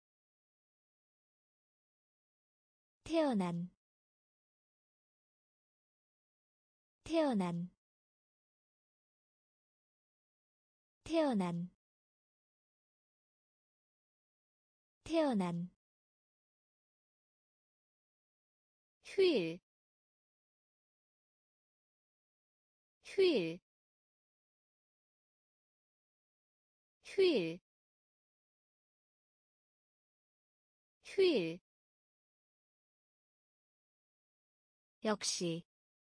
태어난 태어난 태어난 태어난 휴일 휴일 휴일 휴일 역시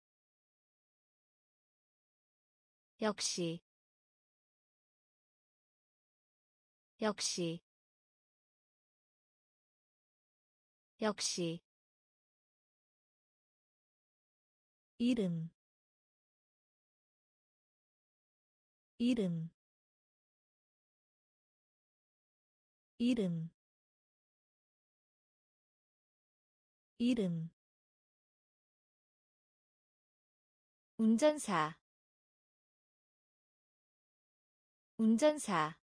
역시 역시 역시 이름 이름 이름 이름 운전사 운전사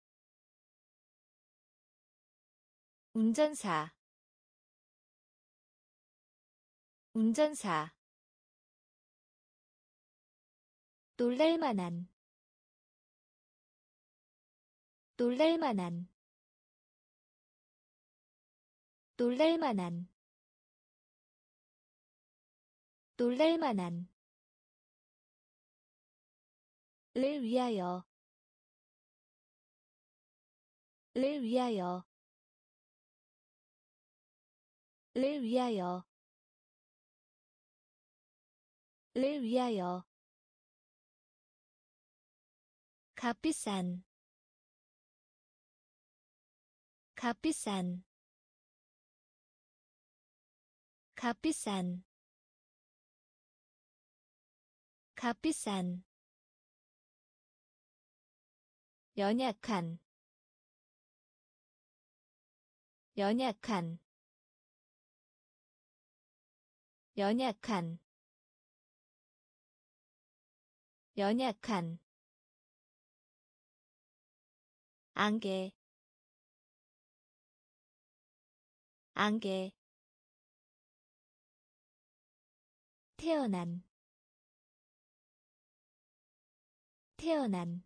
운전사 운전사 놀랄만한 놀랄만한 놀랄만한 놀랄만한 를 위하여 를 위하여 를 위하여 를 위하여 값비싼 값비싼 값비싼 값비싼 연약한 연약한 연약한 연약한 안개 안개 태어난 태어난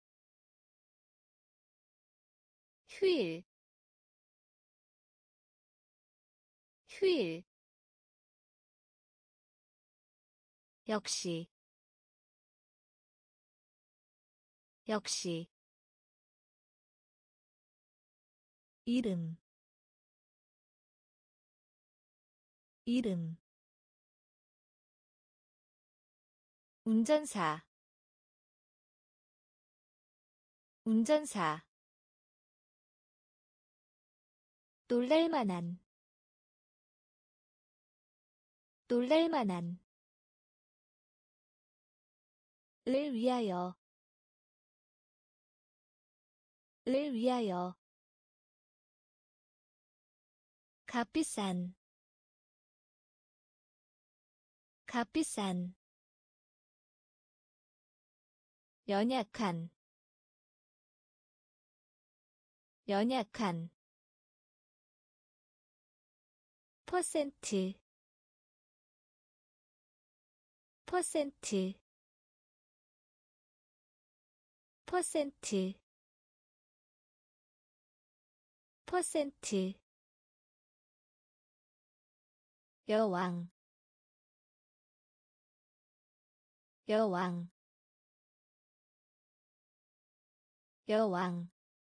휴일 휴일 역시 역시 이름 이름 운전사 운전사 놀랄만한 놀랄만한 를 위하여 를 위하여 값비싼 값비싼 연약한 연약한 퍼센트 퍼센트 퍼센트 퍼센트 여왕 여왕 여왕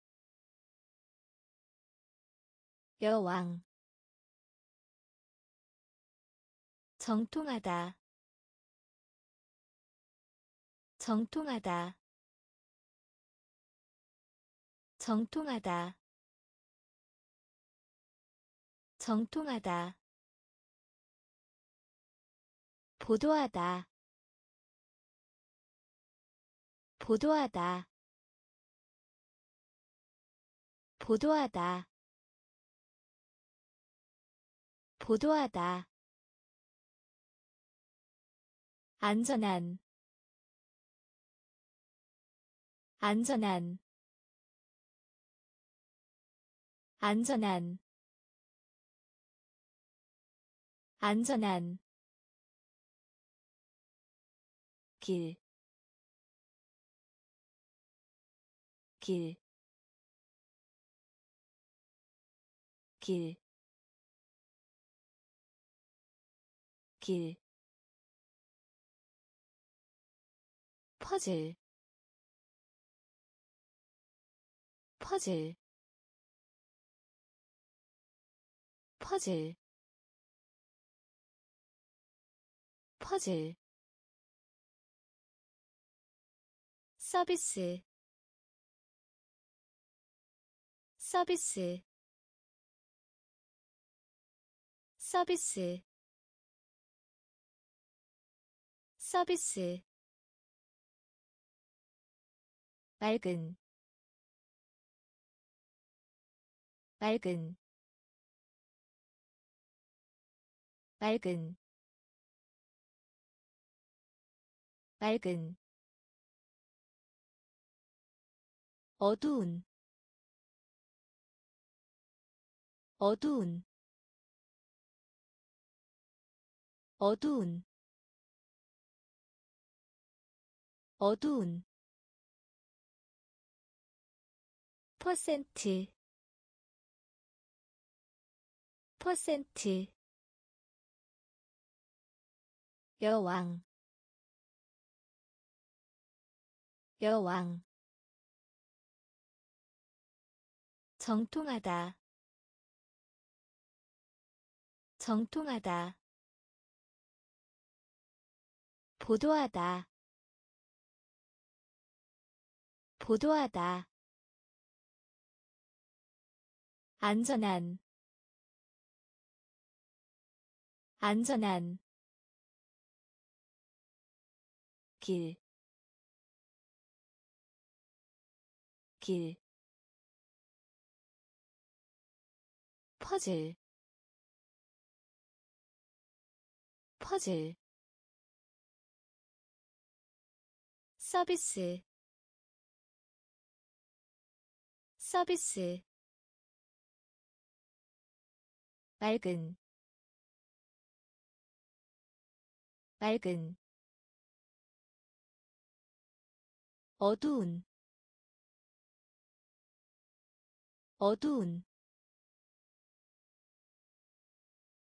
여왕 정통하다 정통하다 정통하다 정통하다 보도하다 보도하다 보도하다 보도하다 안전한 안전한 안전한 안전한 길, 길, 길, 길, 퍼즐, 퍼즐, 퍼즐, 퍼즐, 서비스, 서비스, 서비스 서비스 맑은 맑은 맑은 맑은 어두운 어두운 어두운 어두운 퍼센트 퍼센트 여왕 여왕 정통하다 정통하다 보도하다 보도하다 안전한 안전한 길, 길, 퍼즐, 퍼즐, 서비스, 서비스, 맑은, 맑은, 어두운, 어두운